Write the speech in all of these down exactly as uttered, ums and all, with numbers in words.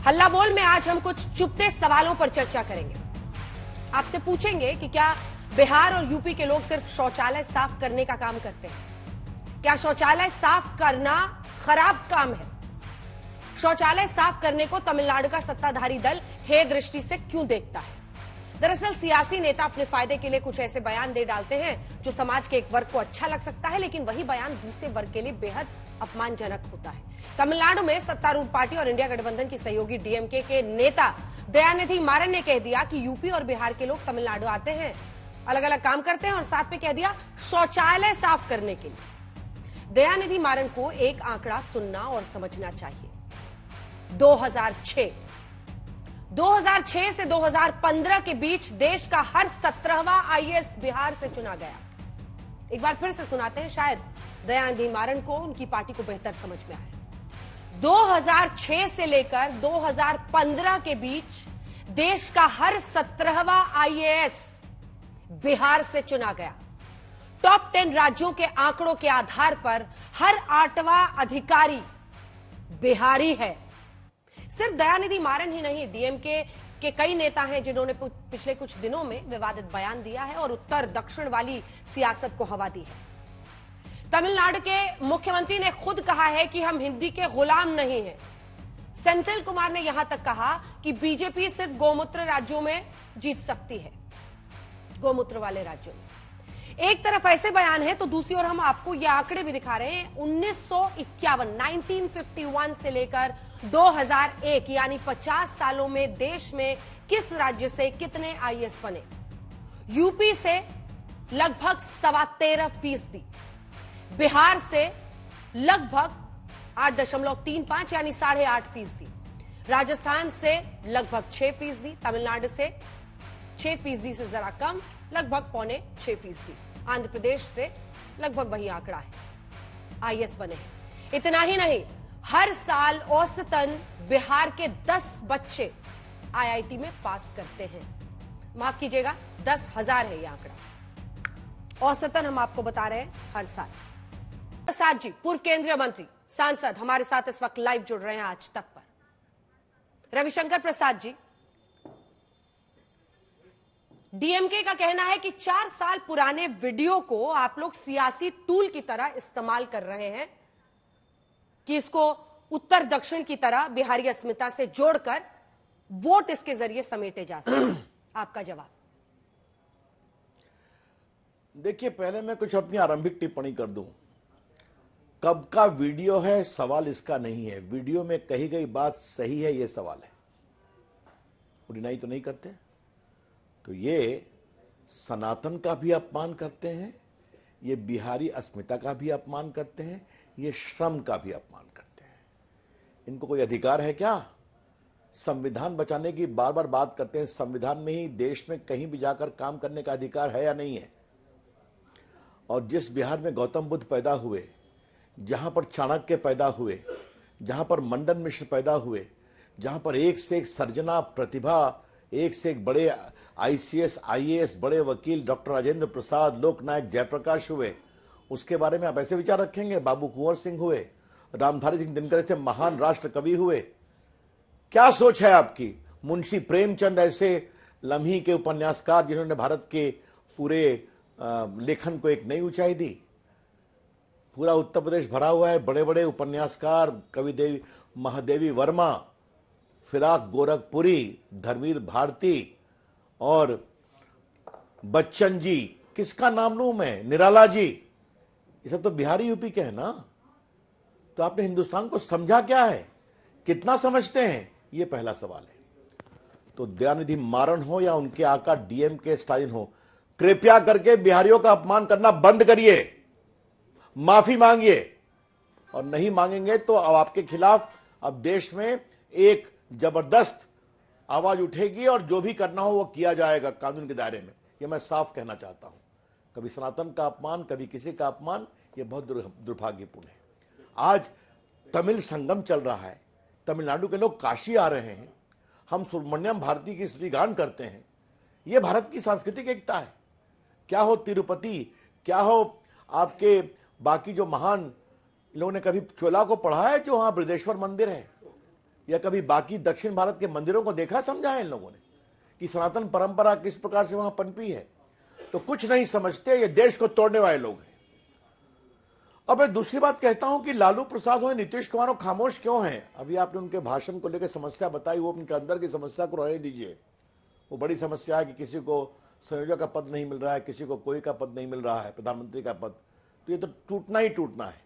हल्ला बोल में आज हम कुछ चुपते सवालों पर चर्चा करेंगे। आपसे पूछेंगे कि क्या बिहार और यूपी के लोग सिर्फ शौचालय साफ करने का काम करते हैं? क्या शौचालय साफ करना खराब काम है? शौचालय साफ करने को तमिलनाडु का सत्ताधारी दल हे दृष्टि से क्यों देखता है? दरअसल सियासी नेता अपने फायदे के लिए कुछ ऐसे बयान दे डालते हैं जो समाज के एक वर्ग को अच्छा लग सकता है, लेकिन वही बयान दूसरे वर्ग के लिए बेहद अपमानजनक होता है। तमिलनाडु में सत्तारूढ़ पार्टी और इंडिया गठबंधन की सहयोगी डीएमके के नेता दयानिधि मारन ने कह दिया कि यूपी और बिहार के लोग तमिलनाडु आते हैं, अलग अलग काम करते हैं और साथ में कह दिया शौचालय साफ करने के लिए। दयानिधि मारन को एक आंकड़ा सुनना और समझना चाहिए। दो हज़ार छह दो हज़ार छह से दो हज़ार पंद्रह के बीच देश का हर सत्रहवां आईएएस बिहार से चुना गया। एक बार फिर से सुनाते हैं, शायद दयानिधि मारन को उनकी पार्टी को बेहतर समझ में आए। दो हज़ार छह से लेकर दो हज़ार पंद्रह के बीच देश का हर सत्रहवां आईएएस बिहार से चुना गया। टॉप टेन राज्यों के आंकड़ों के आधार पर हर आठवां अधिकारी बिहारी है। सिर्फ दयानिधि मारन ही नहीं, डीएमके के कई नेता हैं जिन्होंने पिछले कुछ दिनों में विवादित बयान दिया है और उत्तर दक्षिण वाली सियासत को हवा दी है। तमिलनाडु के मुख्यमंत्री ने खुद कहा है कि हम हिंदी के गुलाम नहीं हैं। सेंथिल कुमार ने यहां तक कहा कि बीजेपी सिर्फ गौमूत्र राज्यों में जीत सकती है, गौमूत्र वाले राज्यों में। एक तरफ ऐसे बयान है तो दूसरी ओर हम आपको ये आंकड़े भी दिखा रहे हैं। उन्नीस सौ इक्यावन नाइनटीन फिफ्टी वन से लेकर दो हज़ार एक यानी पचास सालों में देश में किस राज्य से कितने आईएएस बने? यूपी से लगभग सवा तेरह फीसदी, बिहार से लगभग आठ दशमलव तीन पांच यानी साढ़े आठ फीसदी, राजस्थान से लगभग छह फीसदी, तमिलनाडु से छह फीसदी से जरा कम, लगभग पौने छह फीसदी, आंध्र प्रदेश से लगभग वही आंकड़ा है, आईएएस बने हैं। इतना ही नहीं, हर साल औसतन बिहार के दस बच्चे आईआईटी में पास करते हैं। माफ कीजिएगा, दस हजार है यह आंकड़ा, औसतन हम आपको बता रहे हैं हर साल। प्रसाद जी, पूर्व केंद्रीय मंत्री, सांसद, हमारे साथ इस वक्त लाइव जुड़ रहे हैं आज तक पर। रविशंकर प्रसाद जी, डीएमके का कहना है कि चार साल पुराने वीडियो को आप लोग सियासी टूल की तरह इस्तेमाल कर रहे हैं कि इसको उत्तर दक्षिण की तरह बिहारी अस्मिता से जोड़कर वोट इसके जरिए समेटे जा सके। आपका जवाब? देखिए, पहले मैं कुछ अपनी आरंभिक टिप्पणी कर दूं। कब का वीडियो है सवाल इसका नहीं है, वीडियो में कही गई बात सही है यह सवाल है। डिनाई तो नहीं करते। तो ये सनातन का भी अपमान करते हैं, ये बिहारी अस्मिता का भी अपमान करते हैं, ये श्रम का भी अपमान करते हैं। इनको कोई अधिकार है क्या? संविधान बचाने की बार बार बात करते हैं। संविधान में ही देश में कहीं भी जाकर काम करने का अधिकार है या नहीं है? और जिस बिहार में गौतम बुद्ध पैदा हुए, जहां पर चाणक्य पैदा हुए, जहां पर मंडन मिश्र पैदा हुए, जहां पर एक से एक सर्जना प्रतिभा, एक से एक बड़े आईसीएस आईएएस बड़े वकील डॉक्टर राजेंद्र प्रसाद, लोकनायक जयप्रकाश हुए, उसके बारे में आप ऐसे विचार रखेंगे? बाबू कुंवर सिंह हुए, रामधारी सिंह दिनकर से महान राष्ट्र कवि हुए। क्या सोच है आपकी? मुंशी प्रेमचंद ऐसे लम्ही के उपन्यासकार जिन्होंने भारत के पूरे लेखन को एक नई ऊंचाई दी। पूरा उत्तर प्रदेश भरा हुआ है बड़े बड़े उपन्यासकार, कवि देवी महादेवी वर्मा, फिराक गोरखपुरी, धर्मवीर भारती और बच्चन जी, किसका नाम लूं मैं, निराला जी, ये सब तो बिहारी यूपी के हैं ना। तो आपने हिंदुस्तान को समझा क्या है, कितना समझते हैं, ये पहला सवाल है। तो दयानिधि मारन हो या उनके आका डीएमके स्टालिन हो, कृपया करके बिहारियों का अपमान करना बंद करिए, माफी मांगिए। और नहीं मांगेंगे तो अब आपके खिलाफ अब देश में एक जबरदस्त आवाज उठेगी और जो भी करना हो वो किया जाएगा कानून के दायरे में। ये मैं साफ कहना चाहता हूं। कभी सनातन का अपमान, कभी किसी का अपमान, ये बहुत दुर्भाग्यपूर्ण है। आज तमिल संगम चल रहा है, तमिलनाडु के लोग काशी आ रहे हैं, हम सुब्रमण्यम भारती की स्तुतिगान करते हैं। ये भारत की सांस्कृतिक एकता है। क्या हो तिरुपति, क्या हो आपके बाकी जो महान लोगों ने कभी चोला को पढ़ा है जो वहां बृहदेश्वर मंदिर है, या कभी बाकी दक्षिण भारत के मंदिरों को देखा समझा है इन लोगों ने कि सनातन परंपरा किस प्रकार से वहां पनपी है? तो कुछ नहीं समझते, ये देश को तोड़ने वाले लोग हैं। अब मैं दूसरी बात कहता हूं कि लालू प्रसाद हो, नीतीश कुमार हो, खामोश क्यों हैं? अभी आपने उनके भाषण को लेकर समस्या बताई, वो उनके अंदर की समस्या को रहने दीजिए। वो बड़ी समस्या है कि किसी को संयोजक का पद नहीं मिल रहा है, किसी को कोई का पद नहीं मिल रहा है, प्रधानमंत्री का पद, तो ये तो टूटना ही टूटना है।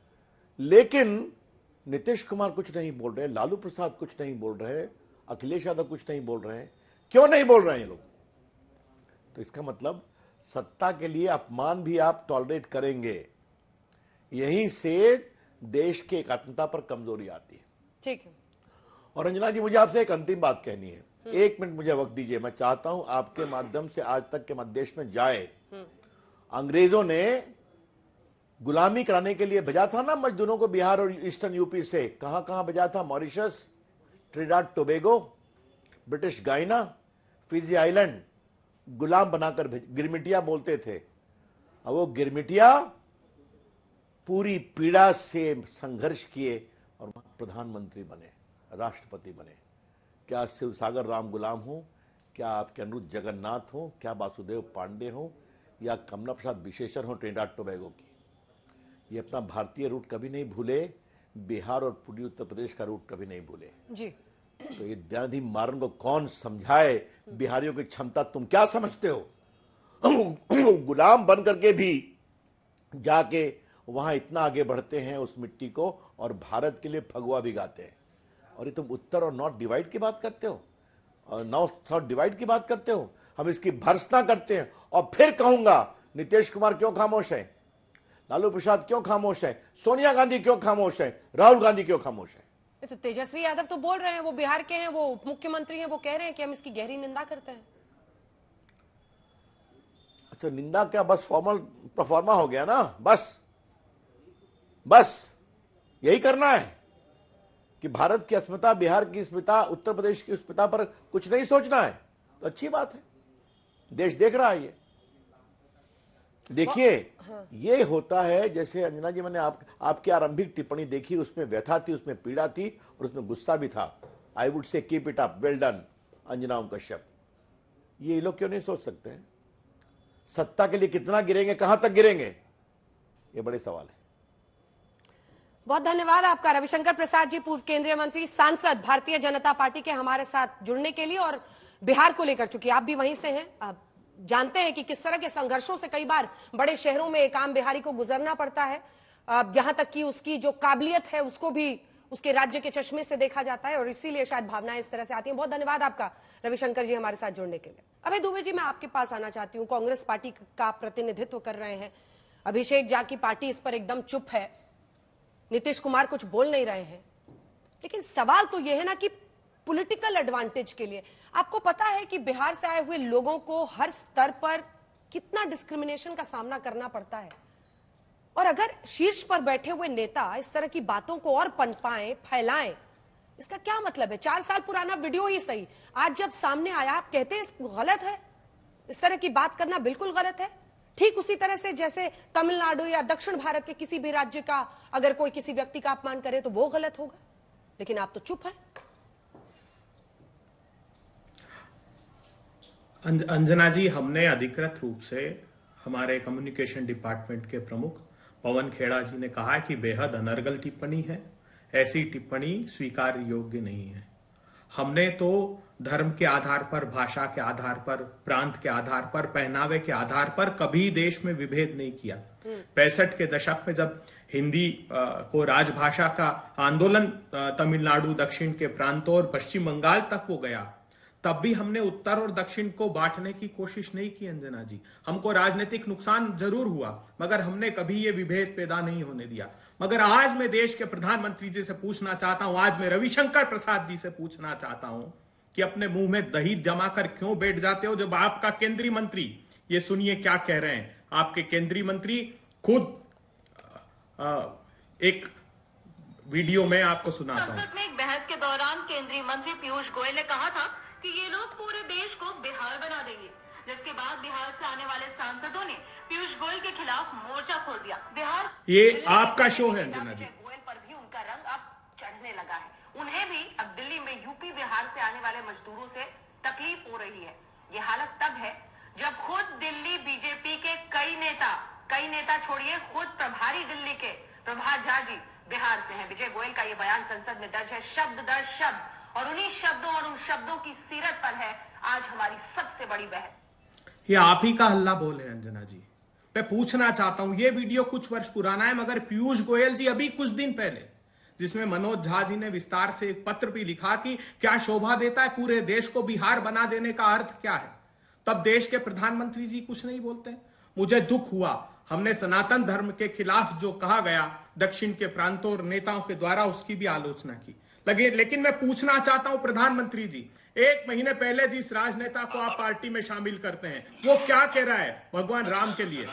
लेकिन नीतीश कुमार कुछ नहीं बोल रहे, लालू प्रसाद कुछ नहीं बोल रहे, अखिलेश यादव कुछ नहीं बोल रहे हैं। क्यों नहीं बोल रहे हैं ये लोग? तो इसका मतलब सत्ता के लिए अपमान भी आप टॉलरेट करेंगे, यहीं से देश की एकात्मता पर कमजोरी आती है। ठीक है। और रंजना जी, मुझे आपसे एक अंतिम बात कहनी है, एक मिनट मुझे वक्त दीजिए। मैं चाहता हूं आपके माध्यम से आज तक के मध्य देश में जाए। अंग्रेजों ने गुलामी कराने के लिए भेजा था ना मजदूरों को बिहार और ईस्टर्न यूपी से। कहां कहां भेजा था? Mauritius, Trinidad Tobago, British Guiana, Fiji island, गुलाम बनाकर भेज, गिरमिटिया बोलते थे। अब वो गिरमिटिया पूरी पीड़ा से संघर्ष किए और प्रधानमंत्री बने, राष्ट्रपति बने। क्या शिव सागर राम गुलाम हो, क्या आपके अनुरुद्ध जगन्नाथ हो, क्या वासुदेव पांडे हो, या कमला प्रसाद विशेषण हो ट्रिनिडाद टोबैगो की, ये अपना भारतीय रूट कभी नहीं भूले, बिहार और पूर्वी उत्तर प्रदेश का रूट कभी नहीं भूले जी। तो ये दयानिधि मारन को कौन समझाए बिहारियों की क्षमता? तुम क्या समझते हो? गुलाम बन करके भी जाके वहां इतना आगे बढ़ते हैं उस मिट्टी को, और भारत के लिए फगुआ भी गाते हैं। और ये तुम उत्तर और नॉर्थ डिवाइड की बात करते हो, और नॉर्थ साउथ डिवाइड की बात करते हो। हम इसकी भर्त्सना करते हैं। और फिर कहूंगा, नीतीश कुमार क्यों खामोश है, लालू प्रसाद क्यों खामोश है, सोनिया गांधी क्यों खामोश है, राहुल गांधी क्यों खामोश है? तो तेजस्वी यादव तो बोल रहे हैं, वो बिहार के हैं, वो उप मुख्यमंत्री हैं, वो कह रहे हैं कि हम इसकी गहरी निंदा करते हैं। अच्छा, निंदा क्या बस फॉर्मल प्रोफार्मा हो गया ना? बस बस यही करना है कि भारत की अस्मिता, बिहार की अस्मिता, उत्तर प्रदेश की अस्मिता पर कुछ नहीं सोचना है? तो अच्छी बात है, देश देख रहा है। ये देखिए, हाँ। ये होता है जैसे अंजना जी, मैंने आप आपकी आरंभिक टिप्पणी देखी, उसमें व्यथा थी, उसमें पीड़ा थी और उसमें गुस्सा भी था। I would say keep it up, well done Anjana Om Kashyap. ये लोग क्यों नहीं सोच सकते हैं? सत्ता के लिए कितना गिरेंगे, कहां तक गिरेंगे, ये बड़े सवाल है। बहुत धन्यवाद आपका रविशंकर प्रसाद जी, पूर्व केंद्रीय मंत्री, सांसद, भारतीय जनता पार्टी के, हमारे साथ जुड़ने के लिए। और बिहार को लेकर, चूंकि आप भी वहीं से हैं, आप जानते हैं कि किस तरह के संघर्षों से कई बार बड़े शहरों में एक आम बिहारी को गुजरना पड़ता है, यहां तक कि उसकी जो काबिलियत है उसको भी उसके राज्य के चश्मे से देखा जाता है, और इसीलिए शायद भावनाएं इस तरह से आती हैं। बहुत धन्यवाद आपका रविशंकर जी हमारे साथ जुड़ने के लिए। अभय दुबे जी, मैं आपके पास आना चाहती हूँ। कांग्रेस पार्टी का प्रतिनिधित्व कर रहे हैं अभिषेक झा की पार्टी, इस पर एकदम चुप है, नीतीश कुमार कुछ बोल नहीं रहे हैं। लेकिन सवाल तो यह है ना कि पॉलिटिकल एडवांटेज के लिए, आपको पता है कि बिहार से आए हुए लोगों को हर स्तर पर कितना डिस्क्रिमिनेशन का सामना करना पड़ता है। और अगर शीर्ष पर बैठे हुए नेता इस तरह की बातों को और पनपाएं, फैलाएं, इसका क्या मतलब है? चार साल पुराना वीडियो ही सही, आज जब सामने आया आप कहते हैं गलत है, इस तरह की बात करना बिल्कुल गलत है। ठीक उसी तरह से जैसे तमिलनाडु या दक्षिण भारत के किसी भी राज्य का अगर कोई किसी व्यक्ति का अपमान करे तो वो गलत होगा, लेकिन आप तो चुप हैं। अंजना जी, हमने अधिकृत रूप से हमारे कम्युनिकेशन डिपार्टमेंट के प्रमुख पवन खेड़ा जी ने कहा कि बेहद अनर्गल टिप्पणी है, ऐसी टिप्पणी स्वीकार योग्य नहीं है। हमने तो धर्म के आधार पर, भाषा के आधार पर, प्रांत के आधार पर, पहनावे के आधार पर कभी देश में विभेद नहीं किया। पैंसठ के दशक में जब हिंदी को राजभाषा का आंदोलन तमिलनाडु, दक्षिण के प्रांतों और पश्चिम बंगाल तक वो गया, तब भी हमने उत्तर और दक्षिण को बांटने की कोशिश नहीं की। अंजना जी, हमको राजनीतिक नुकसान जरूर हुआ, मगर हमने कभी ये विभेद पैदा नहीं होने दिया। मगर आज मैं देश के प्रधानमंत्री जी से पूछना चाहता हूं, आज मैं रविशंकर प्रसाद जी से पूछना चाहता हूं कि अपने मुंह में दही जमाकर क्यों बैठ जाते हो जब आपका केंद्रीय मंत्री, ये सुनिए क्या कह रहे हैं, आपके केंद्रीय मंत्री खुद आ, एक वीडियो में आपको सुनाता हूं। संसद में एक बहस के दौरान केंद्रीय मंत्री पीयूष गोयल ने कहा था कि ये लोग पूरे देश को बिहार बना देंगे, जिसके बाद बिहार से आने वाले सांसदों ने पीयूष गोयल के खिलाफ मोर्चा खोल दिया। बिहार ये आपका शो है अंजना जी। गोयल पर भी उनका रंग अब चढ़ने लगा है उन्हें भी अब दिल्ली में यूपी बिहार से आने वाले मजदूरों से तकलीफ हो रही है। ये हालत तब है जब खुद दिल्ली बीजेपी के कई नेता कई नेता छोड़िए खुद प्रभारी दिल्ली के प्रभात झा जी बिहार से हैं। विजय गोयल का ये बयान संसद में दर्ज है, शब्द दर शब्द, और उन्हीं शब्दों और उन शब्दों की सीरत पर है आज हमारी सबसे बड़ी बहस। ये आप ही का हल्ला बोल है अंजना जी। मैं पूछना चाहता हूं, ये वीडियो कुछ वर्ष पुराना है, मगर पीयूष गोयल जी अभी कुछ दिन पहले जिसमें मनोज झा जी ने विस्तार से एक पत्र भी लिखा कि क्या शोभा देता है पूरे देश को बिहार बना देने का अर्थ क्या है, तब देश के प्रधानमंत्री जी कुछ नहीं बोलते। मुझे दुख हुआ, हमने सनातन धर्म के खिलाफ जो कहा गया दक्षिण के प्रांतों और नेताओं के द्वारा उसकी भी आलोचना की लगे। लेकिन मैं पूछना चाहता हूं प्रधानमंत्री जी, एक महीने पहले जिस राजनेता को आप पार्टी में शामिल करते हैं वो क्या कह रहा है भगवान राम के लिए?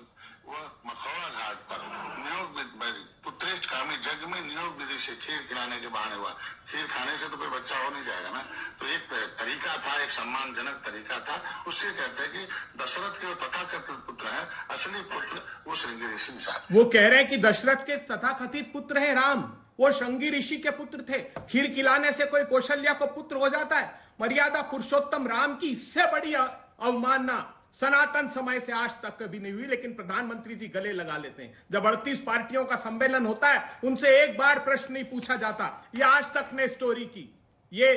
मखौड़ा घाट पर नियोग पुत्रेष्ठ कामनी जग में नियोग विधि से खीर खिलाने के बहाने हुआ। खीर खाने से तो कोई बच्चा हो नहीं जाएगा ना, तो एक तरीका था, एक सम्मानजनक तरीका था। उससे कहते हैं कि दशरथ के तथाकथित पुत्र है, असली पुत्र वो श्रृंगी ऋषि साथ। वो कह रहे हैं कि दशरथ के तथाकथित पुत्र है राम, वो श्रृंगी ऋषि के पुत्र थे। खीर खिलाने से कोई कौशल्या को पुत्र हो जाता है? मर्यादा पुरुषोत्तम राम की इससे बड़ी अवमानना सनातन समय से आज तक कभी नहीं हुई। लेकिन प्रधानमंत्री जी गले लगा लेते हैं। जब अड़तीस पार्टियों का सम्मेलन होता है उनसे एक बार प्रश्न नहीं पूछा जाता। ये आज तक ने स्टोरी की। ये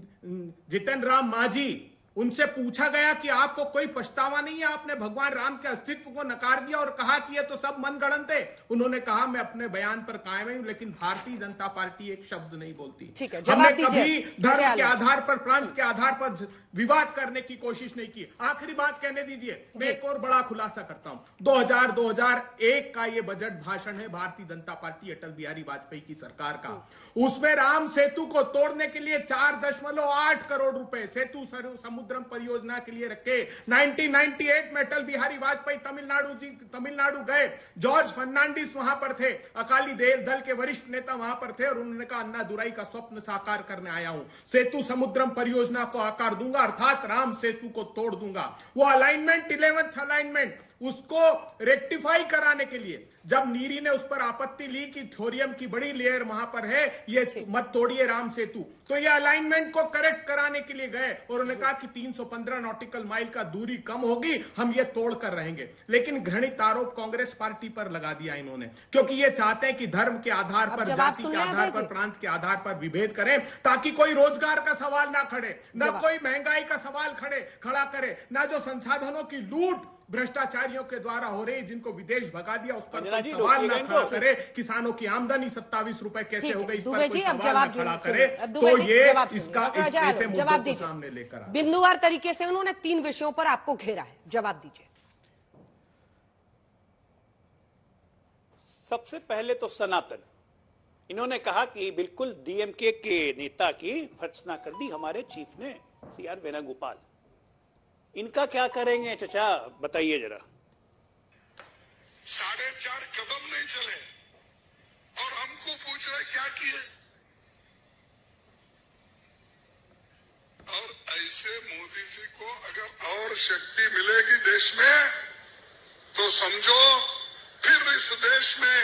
जितेन राम मांझी, उनसे पूछा गया कि आपको कोई पछतावा नहीं है, आपने भगवान राम के अस्तित्व को नकार दिया और कहा कि ये तो सब मनगढ़ंत है। उन्होंने कहा मैं अपने बयान पर कायम हूं, लेकिन भारतीय जनता पार्टी एक शब्द नहीं बोलती। ठीक है, हमने जवाब कभी दीजिए। धर्म के आधार पर, प्रांत के आधार पर विवाद करने की कोशिश नहीं की। आखिरी बात कहने दीजिए, मैं एक और बड़ा खुलासा करता हूं। दो हज़ार दो हज़ार एक का ये बजट भाषण है भारतीय जनता पार्टी अटल बिहारी वाजपेयी की सरकार का। उसमें राम सेतु को तोड़ने के लिए चार दशमलव आठ करोड़ रुपए सेतु समुद्रम परियोजना के लिए रखे। उन्नीस सौ अट्ठानवे में अटल बिहारी वाजपेयी तमिलनाडु जी तमिलनाडु गए, जॉर्ज फर्नांडिस वहां पर थे, अकाली दल के वरिष्ठ नेता वहां पर थे और उन्होंने कहा अन्ना दुराई का स्वप्न साकार करने आया हूं, सेतु समुद्रम परियोजना को आकार दूंगा, अर्थात राम सेतु को तोड़ दूंगा। वो अलाइनमेंट इलेवेंथ अलाइनमेंट उसको रेक्टिफाई कराने के लिए जब नीरी ने उस पर आपत्ति ली कि थोरियम की बड़ी लेयर वहां पर है, ये मत तोड़िए राम सेतु, तो ये अलाइनमेंट को करेक्ट कराने के लिए गए और उन्होंने कहा कि तीन सौ पंद्रह नॉटिकल माइल का दूरी कम होगी, हम ये तोड़ कर रहेंगे। लेकिन घृणित आरोप कांग्रेस पार्टी पर लगा दिया इन्होंने, क्योंकि ये चाहते हैं कि धर्म के आधार पर, जाति के आधार पर, प्रांत के आधार पर विभेद करें ताकि कोई रोजगार का सवाल ना खड़े, ना कोई महंगाई का सवाल खड़े खड़ा करे, ना जो संसाधनों की लूट भ्रष्टाचारियों के द्वारा हो रही जिनको विदेश भगा दिया उस पर कोई सवाल ना खड़ा करे, किसानों की आमदनी सत्ताईस रुपए कैसे हो गई इस पर कोई सवाल ना खड़ा करे, तो ये इसका ऐसे मुद्दों को सामने लेकर आए। बिंदुवार तरीके से उन्होंने तीन विषयों पर आपको घेरा है, जवाब दीजिए। सबसे पहले तो सनातन, इन्होंने कहा कि बिल्कुल डीएमके के नेता की भर्त्सना कर दी हमारे चीफ ने, सी आर वेणुगोपाल। इनका क्या करेंगे चचा, बताइए जरा। साढ़े चार कदम नहीं चले और हमको पूछ रहे क्या किए। और ऐसे मोदी जी को अगर और शक्ति मिलेगी देश में तो समझो फिर इस देश में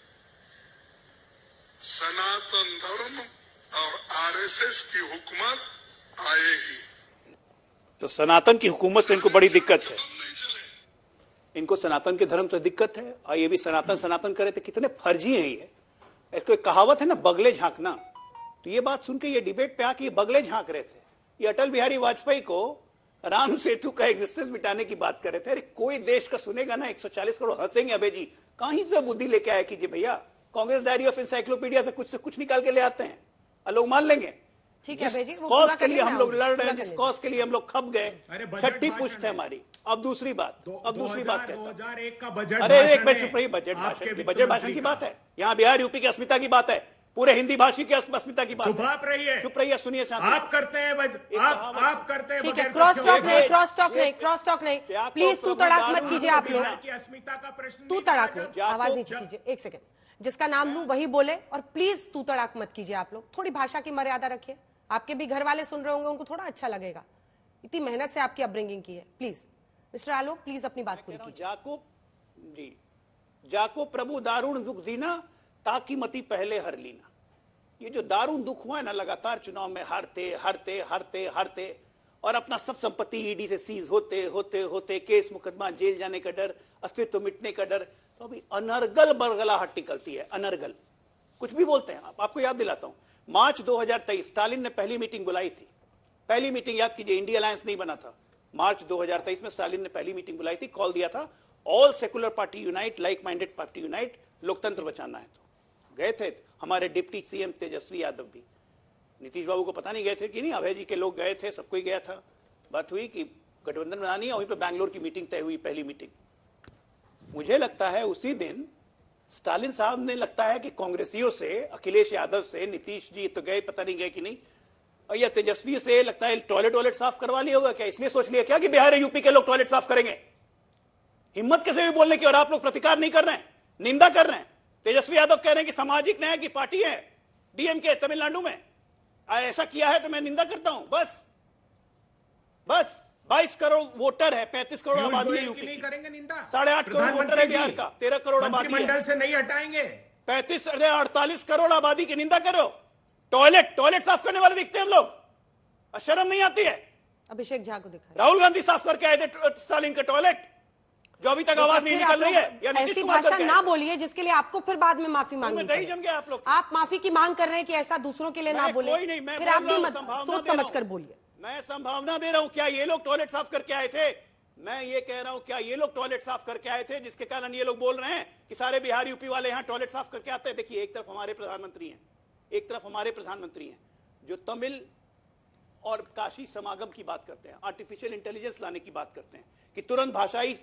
सनातन धर्म और आरएसएस की हुकूमत आएगी। तो सनातन की हुकूमत से इनको बड़ी दिक्कत है, इनको सनातन के धर्म से दिक्कत है। और ये भी सनातन सनातन करे तो कितने फर्जी हैं ये। एक कहावत है ना, बगले झांकना, तो ये बात सुन के ये डिबेट पे आके ये बगले झांक रहे थे। ये अटल बिहारी वाजपेयी को राम सेतु का एग्जिस्टेंस मिटाने की बात कर रहे थे। अरे कोई देश का सुनेगा ना, एक सौ चालीस करोड़ हंसेंगे अबे जी, कहीं से बुद्धि लेके आया कीजिए भैया। कांग्रेस डायरी ऑफ इंसाइक्लोपीडिया से कुछ से कुछ निकाल के ले आते हैं और लोग मान लेंगे। ठीक है, जिस कॉज के लिए हम लोग लड़ रहे हैं, जिस कॉज के लिए हम लोग खप गए, छठी पुष्ट है हमारी। अब दूसरी बात, अब दूसरी बात कहता हूं। दो हज़ार एक का बजट, अरे एक मिनट चुप रहिए, बजट भाषण की बजट भाषण की बात है, यहाँ बिहार यूपी की अस्मिता की बात है, पूरे हिंदी भाषी की अस्मिता की बात है। चुप रहिए, चुप रहिए, सुनिए। आप करते हैं, आप आप करते हैं। ठीक है, क्रॉस टॉक नहीं, क्रॉस टॉक नहीं, क्रॉस टॉक नहीं, प्लीज तू तड़ाक मत कीजिए आप लोग, अस्मिता का प्रश्न तू तड़ाक नहीं, आवाज नीचे कीजिए। एक सेकंड, जिसका नाम लूं वही बोले, और प्लीज तू तड़ाक मत कीजिए आप लोग। थोड़ी भाषा की मर्यादा रखिए, आपके भी घर वाले सुन रहे होंगे, उनको थोड़ा अच्छा लगेगा। इतनी मेहनत से आपकी अपब्रिंगिंग की है। प्लीज मिस्टर आलोक, प्लीज अपनी बात पूरी कीजिए। जाको जी, जाको प्रभु दारुण दुख दीना, ताकि मती पहले हर लीना। ये जो दारुण दुख हुआ है ना, लगातार चुनाव में हारते हारते हारते हारते और अपना सब संपत्ति ईडी से सीज होते होते होते केस मुकदमा, जेल जाने का डर, अस्तित्व मिटने का डर, तो अभी अनर्गल बरगलाहट निकलती है। अनर्गल कुछ भी बोलते हैं आप। आपको याद दिलाता हूं, मार्च दो हज़ार तेईस स्टालिन ने पहली मीटिंग बुलाई थी। पहली मीटिंग याद कीजिए, इंडिया अलायंस नहीं बना था। मार्च दो हज़ार तेईस में स्टालिन ने पहली मीटिंग बुलाई थी, कॉल दिया था all secular party unite, like minded party unite, लोकतंत्र बचाना है। तो गए थे हमारे डिप्टी सीएम तेजस्वी यादव भी, नीतीश बाबू को पता नहीं गए थे कि नहीं, अभय जी के लोग गए थे, सबको ही गया था। बात हुई कि गठबंधन बनानी है, वहीं पे बैंगलोर की मीटिंग तय हुई, पहली मीटिंग। मुझे लगता है उसी दिन स्टालिन साहब ने, लगता है कि कांग्रेसियों से, अखिलेश यादव से, नीतीश जी तो गए, पता नहीं गए कि नहीं, और या तेजस्वी से लगता है टॉयलेट वॉयलेट साफ करवा लिया होगा क्या? इसलिए सोच लिया क्या कि बिहार यूपी के लोग टॉयलेट साफ करेंगे? हिम्मत कैसे भी बोलने की, और आप लोग प्रतिकार नहीं कर रहे हैं, निंदा कर रहे हैं। तेजस्वी यादव कह रहे हैं कि सामाजिक न्याय की पार्टी है डीएमके तमिलनाडु में, ऐसा किया है तो मैं निंदा करता हूं। बस बस बाईस करोड़ वोटर है, पैंतीस करोड़ आबादी है यूपी नहीं करेंगे निंदा। साढ़े आठ करोड़ वोटर है बिहार का, तेरह करोड़ आबादी है, मंडल से नहीं हटाएंगे। पैंतीस अड़तालीस करोड़ आबादी की निंदा करो। टॉयलेट टॉयलेट साफ करने वाले दिखते हैं हम लोग, शर्म नहीं आती है? अभिषेक झा को दिखा, राहुल गांधी साफ करके आए थे स्टालिन का टॉयलेट, जो अभी तक आवाज नहीं निकल रही है। या ऐसी भाषा ना बोलिए जिसके लिए आपको फिर बाद में माफी मांगनी दही जम गया आप लोग। आप माफी की मांग कर रहे हैं कि ऐसा दूसरों के लिए ना बोले, कोई नहीं, मैं फिर आप भी मत सोच समझ कर बोलिए। मैं संभावना दे रहा हूं, क्या ये लोग टॉयलेट साफ करके आए थे? मैं ये कह रहा हूं, क्या ये लोग टॉयलेट साफ करके आए थे, जिसके कारण ये लोग बोल रहे हैं कि सारे बिहार यूपी वाले यहां टॉयलेट साफ करके आते हैं? देखिए, एक तरफ हमारे प्रधानमंत्री हैं, एक तरफ हमारे प्रधानमंत्री हैं जो तमिल और काशी समागम की बात करते हैं, आर्टिफिशियल इंटेलिजेंस लाने की बात करते हैं कि तुरंत भाषाई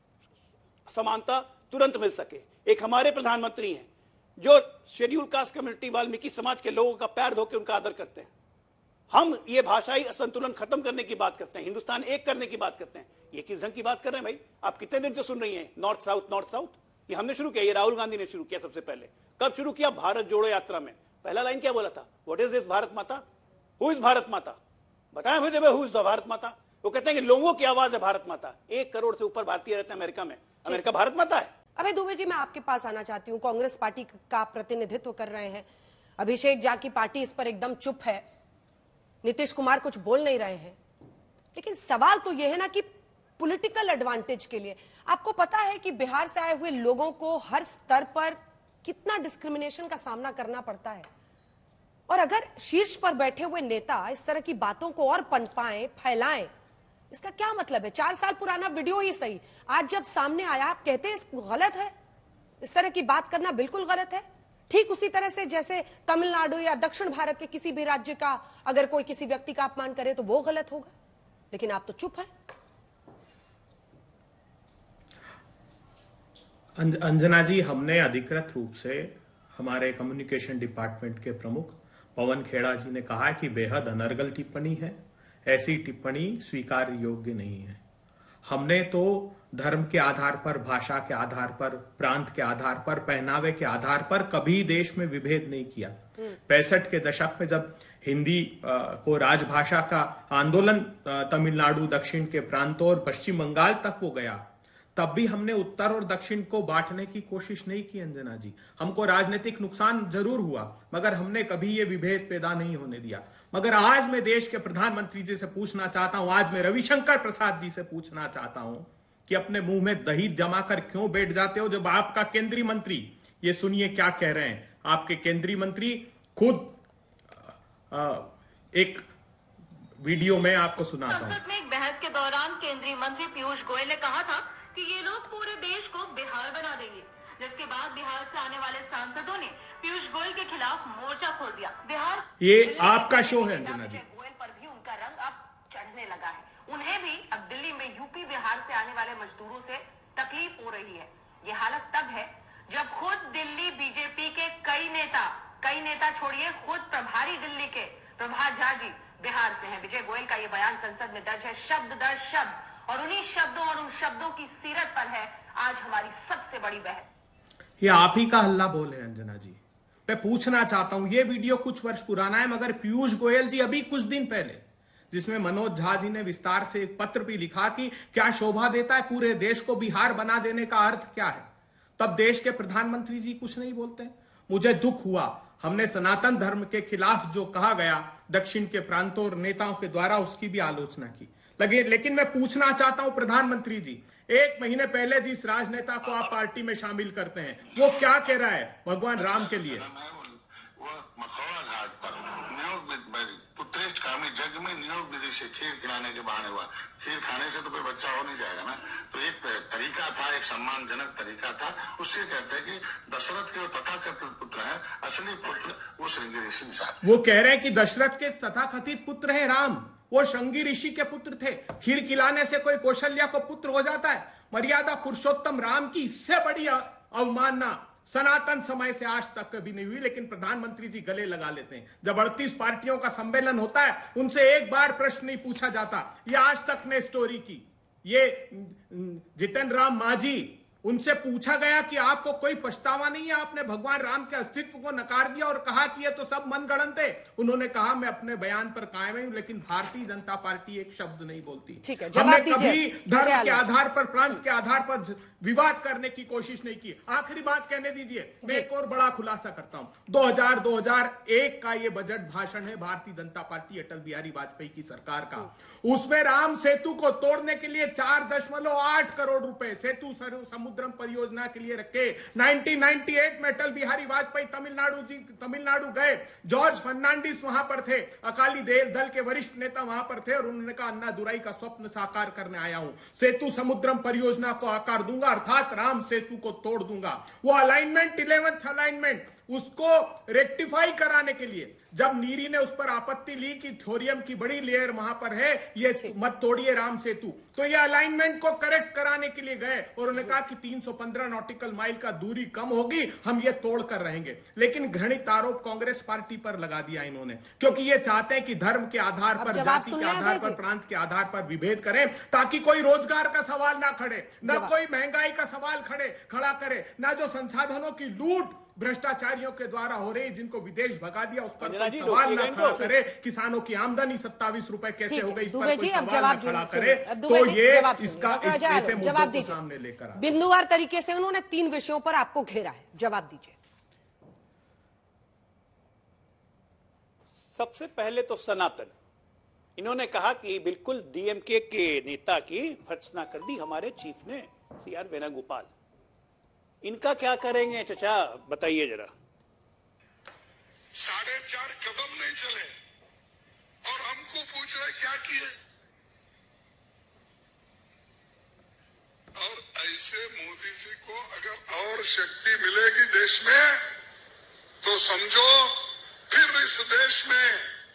समानता तुरंत मिल सके। एक हमारे प्रधानमंत्री हैं जो शेड्यूल कास्ट कम्युनिटी, वाल्मीकि समाज के लोगों का पैर धो के उनका आदर करते हैं। हम ये भाषाई असंतुलन खत्म करने की बात करते हैं, हिंदुस्तान एक करने की बात करते हैं। ये किस ढंग की बात कर रहे हैं भाई? आप कितने दिन से सुन रही हैं नॉर्थ साउथ नॉर्थ साउथ? ये हमने शुरू किया, ये राहुल गांधी ने शुरू किया सबसे पहले। कब शुरू किया? भारत जोड़ो यात्रा में। पहला लाइन क्या बोला था? व्हाट इज दिस भारत माता? हु इज भारत माता? बताएं मुझे हु इज द भारत माता? वो कहते हैं कि लोगों की आवाज है भारत माता। एक करोड़ से ऊपर भारतीय रहते हैं अमेरिका में, अमेरिका भारत माता है। अभय दुबे जी, मैं आपके पास आना चाहती हूँ। कांग्रेस पार्टी का प्रतिनिधित्व कर रहे हैं, अभिषेक झा की पार्टी इस पर एकदम चुप है, नीतीश कुमार कुछ बोल नहीं रहे हैं, लेकिन सवाल तो यह है ना कि पॉलिटिकल एडवांटेज के लिए आपको पता है कि बिहार से आए हुए लोगों को हर स्तर पर कितना डिस्क्रिमिनेशन का सामना करना पड़ता है, और अगर शीर्ष पर बैठे हुए नेता इस तरह की बातों को और पनपाएं, फैलाएं, इसका क्या मतलब है? चार साल पुराना वीडियो ही सही, आज जब सामने आया आप कहते हैं गलत है, इस तरह की बात करना बिल्कुल गलत है। ठीक उसी तरह से जैसे तमिलनाडु या दक्षिण भारत के किसी भी राज्य का अगर कोई किसी व्यक्ति का अपमान करे तो वो गलत होगा, लेकिन आप तो चुप हैं। अंजना जी, हमने अधिकृत रूप से हमारे कम्युनिकेशन डिपार्टमेंट के प्रमुख पवन खेड़ा जी ने कहा कि बेहद अनर्गल टिप्पणी है, ऐसी टिप्पणी स्वीकार योग्य नहीं है। हमने तो धर्म के आधार पर, भाषा के आधार पर, प्रांत के आधार पर, पहनावे के आधार पर कभी देश में विभेद नहीं किया। पैंसठ के दशक में जब हिंदी को राजभाषा का आंदोलन तमिलनाडु, दक्षिण के प्रांतों और पश्चिम बंगाल तक वो गया, तब भी हमने उत्तर और दक्षिण को बांटने की कोशिश नहीं की। अंजना जी, हमको राजनीतिक नुकसान जरूर हुआ, मगर हमने कभी ये विभेद पैदा नहीं होने दिया। मगर आज मैं देश के प्रधानमंत्री जी से पूछना चाहता हूं, आज मैं रविशंकर प्रसाद जी से पूछना चाहता हूं कि अपने मुंह में दही जमाकर क्यों बैठ जाते हो जब आपका केंद्रीय मंत्री, ये सुनिए क्या कह रहे हैं, आपके केंद्रीय मंत्री खुद आ, एक वीडियो में आपको सुनाता हूं। संसद में एक बहस के दौरान केंद्रीय मंत्री पीयूष गोयल ने कहा था कि ये लोग पूरे देश को बिहार बना देंगे, जिसके बाद बिहार से आने वाले सांसदों ने पीयूष गोयल के खिलाफ मोर्चा खोल दिया। बिहार ये आपका शो है अंजना जी। गोयल पर भी उनका रंग अब चढ़ने लगा है। उन्हें भी अब दिल्ली में यूपी बिहार से आने वाले मजदूरों से तकलीफ हो रही है। ये हालत तब है जब खुद दिल्ली बीजेपी के कई नेता कई नेता छोड़िए खुद प्रभारी दिल्ली के प्रभात झा जी बिहार से हैं। विजय गोयल का ये बयान संसद में दर्ज है, शब्द दर शब्द, और उन्हीं शब्दों और उन शब्दों की सीरत पर है आज हमारी सबसे बड़ी बहस। ये आप ही का हल्ला बोल है अंजना जी। मैं पूछना चाहता हूं, ये वीडियो कुछ वर्ष पुराना है, मगर पीयूष गोयल जी अभी कुछ दिन पहले, जिसमें मनोज झा जी ने विस्तार से एक पत्र भी लिखा कि क्या शोभा देता है पूरे देश को बिहार बना देने का अर्थ क्या है, तब देश के प्रधानमंत्री जी कुछ नहीं बोलते। मुझे दुख हुआ, हमने सनातन धर्म के खिलाफ जो कहा गया दक्षिण के प्रांतों और नेताओं के द्वारा, उसकी भी आलोचना की लगे। लेकिन मैं पूछना चाहता हूं प्रधानमंत्री जी, एक महीने पहले जिस राजनेता को आप पार्टी में शामिल करते हैं वो क्या कह रहा है भगवान राम के लिए? वो मखौड़ा घाट पर नियोग पुत्रेष्ठ कामनी जग में नियोग विधि से खीर खिलाने के बहाने हुआ। खीर खाने से तो कोई बच्चा हो नहीं जाएगा ना, तो एक तरीका था, एक सम्मानजनक तरीका था। उससे कहते हैं कि दशरथ के तथाकथित पुत्र है, असली पुत्र वो श्रृंगी ऋषि साथ। वो कह रहे हैं कि दशरथ के तथाकथित पुत्र है राम, वो श्रृंगी ऋषि के पुत्र थे। खीर खिलाने से कोई कौशल्या को पुत्र हो जाता है? मर्यादा पुरुषोत्तम राम की इससे बड़ी अवमानना सनातन समय से आज तक कभी नहीं हुई। लेकिन प्रधानमंत्री जी गले लगा लेते हैं। जब अड़तीस पार्टियों का सम्मेलन होता है उनसे एक बार प्रश्न नहीं पूछा जाता। ये आज तक ने स्टोरी की। ये जितेन राम मांझी, उनसे पूछा गया कि आपको कोई पछतावा नहीं है, आपने भगवान राम के अस्तित्व को नकार दिया और कहा कि ये तो सब मनगढ़ंत है। उन्होंने कहा मैं अपने बयान पर कायम हूं, लेकिन भारतीय जनता पार्टी एक शब्द नहीं बोलती। ठीक है, हमने जवाब कभी दीजिए। धर्म के आधार पर, प्रांत के आधार पर विवाद करने की कोशिश नहीं की। आखिरी बात कहने दीजिए, मैं एक और बड़ा खुलासा करता हूं। दो हज़ार दो हज़ार एक का ये बजट भाषण है भारतीय जनता पार्टी अटल बिहारी वाजपेयी की सरकार का। उसमें राम सेतु को तोड़ने के लिए चार दशमलव आठ करोड़ रुपए सेतु समुद्रम परियोजना के लिए रखे। उन्नीस सौ अट्ठानवे में अटल बिहारी वाजपेयी तमिलनाडु जी तमिलनाडु गए। जॉर्ज फर्नांडिस वहां पर थे, अकाली दल के वरिष्ठ नेता वहां पर थे और उन्होंने कहा अन्ना दुराई का स्वप्न साकार करने आया हूं, सेतु समुद्रम परियोजना को आकार दूंगा, अर्थात राम सेतु को तोड़ दूंगा। वो अलाइनमेंट, इलेवेंथ अलाइनमेंट, उसको रेक्टिफाई कराने के लिए जब नीरी ने उस पर आपत्ति ली कि थोरियम की बड़ी लेयर वहां पर है, ये मत तोड़िए राम सेतु, तो ये अलाइनमेंट को करेक्ट कराने के लिए गए और उन्होंने कहा कि तीन सौ पंद्रह नॉटिकल माइल का दूरी कम होगी, हम ये तोड़ कर रहेंगे। लेकिन घृणित आरोप कांग्रेस पार्टी पर लगा दिया इन्होंने, क्योंकि ये चाहते हैं कि धर्म के आधार पर, जाति के आधार पर, प्रांत के आधार पर विभेद करें, ताकि कोई रोजगार का सवाल ना खड़े, ना कोई महंगाई का सवाल खड़े खड़ा करे, ना जो संसाधनों की लूट भ्रष्टाचारियों के द्वारा हो रही, जिनको विदेश भगा दिया, उस पर कोई सवाल ना खड़ा करे। किसानों की आमदनी सत्ताईस रुपए कैसे हो गई, इस पर कोई सवाल ना खड़ा करे, तो ये इसका ऐसे मुद्दों को सामने लेकर आए। बिंदुवार तरीके से उन्होंने तीन विषयों पर आपको घेरा है, जवाब दीजिए। सबसे पहले तो सनातन, इन्होंने कहा कि बिल्कुल डीएमके के नेता की भर्त्सना कर दी हमारे चीफ ने, सी आर वेणुगोपाल। इनका क्या करेंगे चचा, बताइए जरा। साढ़े चार कदम नहीं चले और हमको पूछ रहे क्या किए। और ऐसे मोदी जी को अगर और शक्ति मिलेगी देश में, तो समझो फिर इस देश में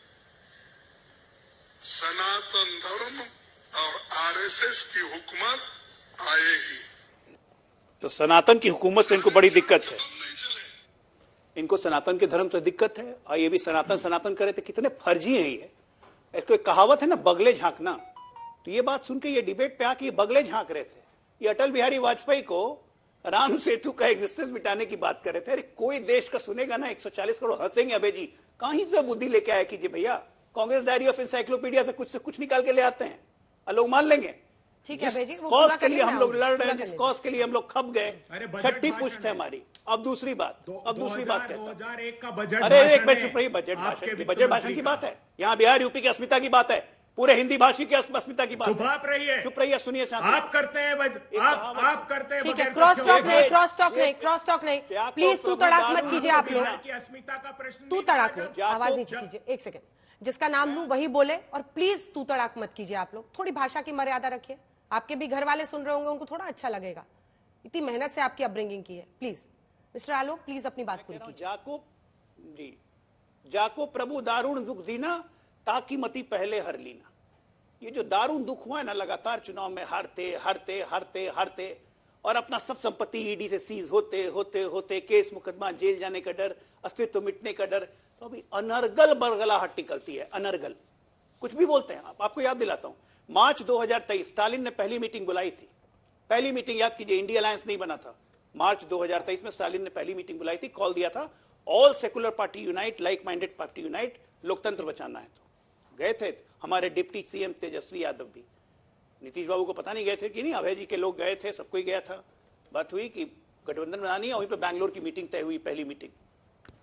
सनातन धर्म और आरएसएस की हुकूमत आएगी। तो सनातन की हुकूमत से इनको बड़ी दिक्कत है, इनको सनातन के धर्म से दिक्कत है। और ये भी सनातन सनातन करे तो कितने फर्जी हैं ये। एक कहावत है ना, बगले झांकना, तो ये बात सुन के ये डिबेट पे आके ये बगले झांक रहे थे। ये अटल बिहारी वाजपेयी को राम सेतु का एग्जिस्टेंस मिटाने की बात कर रहे थे। अरे कोई देश का सुनेगा ना, एक सौ चालीस करोड़ हंसेंगे अबे जी, कहीं से बुद्धि लेके आया कीजिए भैया। कांग्रेस डायरी ऑफ इंसाइक्लोपीडिया से कुछ से कुछ निकाल के ले आते हैं, लोग मान लेंगे। ठीक है, जिस कॉज के लिए हम लोग लड़ रहे हैं, जिस कॉज के लिए हम लोग खप गए, छठी पुष्ट है हमारी। अब दूसरी बात, अब दूसरी बात कहता हूं। दो हज़ार एक का बजट, अरे एक मिनट चुप रहिए, बजट भाषण की बजट भाषण की बात है, यहाँ बिहार यूपी की अस्मिता की बात है, पूरे हिंदी भाषी की अस्मिता की बात है। चुप रहिए, चुप रहिए, सुनिए। आप करते हैं, आप आप करते हैं। ठीक है, क्रॉस टॉक नहीं, क्रॉस टॉक नहीं, क्रॉस टॉक नहीं, प्लीज तू तड़ाक मत कीजिए आप लोग, अस्मिता का प्रश्न तू तड़ाक नहीं, आवाज नीचे कीजिए। एक सेकंड, जिसका नाम लूं वही बोले, और प्लीज तू तड़ाक मत कीजिए आप लोग। थोड़ी भाषा की मर्यादा रखिए, आपके भी घर वाले सुन रहे होंगे, उनको थोड़ा अच्छा लगेगा। इतनी मेहनत से आपकी अपब्रिंगिंग की है। प्लीज मिस्टर आलोक, प्लीज अपनी बात पूरी कीजिए। जाको जी, जाको प्रभु दारुण दुख दीना, ताकि मती पहले हर लीना। ये जो दारुण दुख हुआ है ना, लगातार चुनाव में हारते हारते हारते हारते और अपना सब संपत्ति ईडी से सीज होते होते होते, केस मुकदमा, जेल जाने का डर, अस्तित्व मिटने का डर, तो अभी अनर्गल बरगलाहट निकलती है। अनर्गल कुछ भी बोलते हैं आप, आपको याद दिलाता हूं, मार्च दो हज़ार तेईस स्टालिन ने पहली मीटिंग बुलाई थी। पहली मीटिंग याद कीजिए, इंडिया अलायंस नहीं बना था। मार्च दो हज़ार तेईस में स्टालिन ने पहली मीटिंग बुलाई थी, कॉल दिया था, all secular party unite, like minded party unite, लोकतंत्र बचाना है। तो गए थे हमारे डिप्टी सीएम तेजस्वी यादव भी, नीतीश बाबू को पता नहीं गए थे कि नहीं, अभय जी के लोग गए थे, सबको ही गया था। बात हुई कि गठबंधन बनानी है, वहीं पर बैंगलोर की मीटिंग तय हुई, पहली मीटिंग।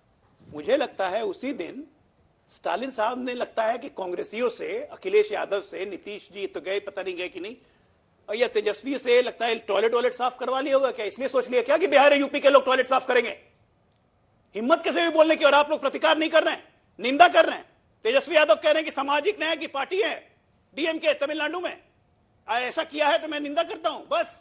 मुझे लगता है उसी दिन स्टालिन साहब ने लगता है कि कांग्रेसियों से, अखिलेश यादव से, नीतीश जी तो गए, पता नहीं गए कि नहीं, और या तेजस्वी से लगता है टॉयलेट वॉयलेट साफ करवा लिया होगा क्या? इसलिए सोच लिया क्या कि बिहार यूपी के लोग टॉयलेट साफ करेंगे? हिम्मत कैसे भी बोलने की, और आप लोग प्रतिकार नहीं कर रहे हैं, निंदा कर रहे हैं। तेजस्वी यादव कह रहे हैं कि सामाजिक न्याय की पार्टी है डीएमके तमिलनाडु में, ऐसा किया है तो मैं निंदा करता हूं। बस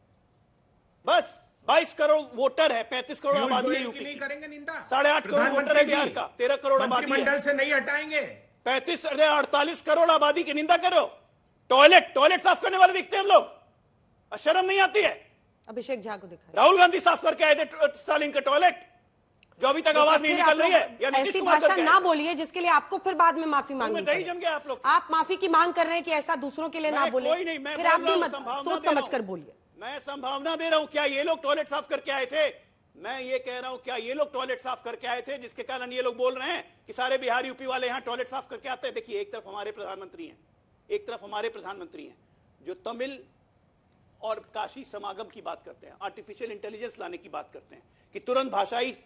बस बाईस करोड़ वोटर है, पैंतीस करोड़ आबादी है यूपी नहीं करेंगे निंदा। साढ़े आठ करोड़ वोटर है बिहार का, तेरह करोड़ आबादी है, मंडल से नहीं हटाएंगे। पैंतीस अड़तालीस करोड़ आबादी की निंदा करो। टॉयलेट टॉयलेट साफ करने वाले दिखते हैं हम लोग, शर्म नहीं आती है? अभिषेक झा को दिखा, राहुल गांधी साफ करके आए थे स्टालिन का टॉयलेट, जो अभी तक आवाज नहीं निकल रही है। या ऐसी भाषा ना बोलिए जिसके लिए आपको फिर बाद में माफी मांगनी पड़े। जम गया आप लोग, आप माफी की मांग कर रहे हैं कि ऐसा दूसरों के लिए ना बोले, कोई नहीं, मैं फिर आप भी सोच समझ कर बोलिए। मैं संभावना दे रहा हूं, क्या ये लोग टॉयलेट साफ करके आए थे? मैं ये कह रहा हूं, क्या ये लोग टॉयलेट साफ करके आए थे जिसके कारण ये लोग बोल रहे हैं कि सारे बिहार यूपी वाले यहां टॉयलेट साफ करके आते हैं? देखिए, एक तरफ हमारे प्रधानमंत्री हैं, एक तरफ हमारे प्रधानमंत्री हैं जो तमिल और काशी समागम की बात करते हैं, आर्टिफिशियल इंटेलिजेंस लाने की बात करते हैं कि तुरंत भाषाई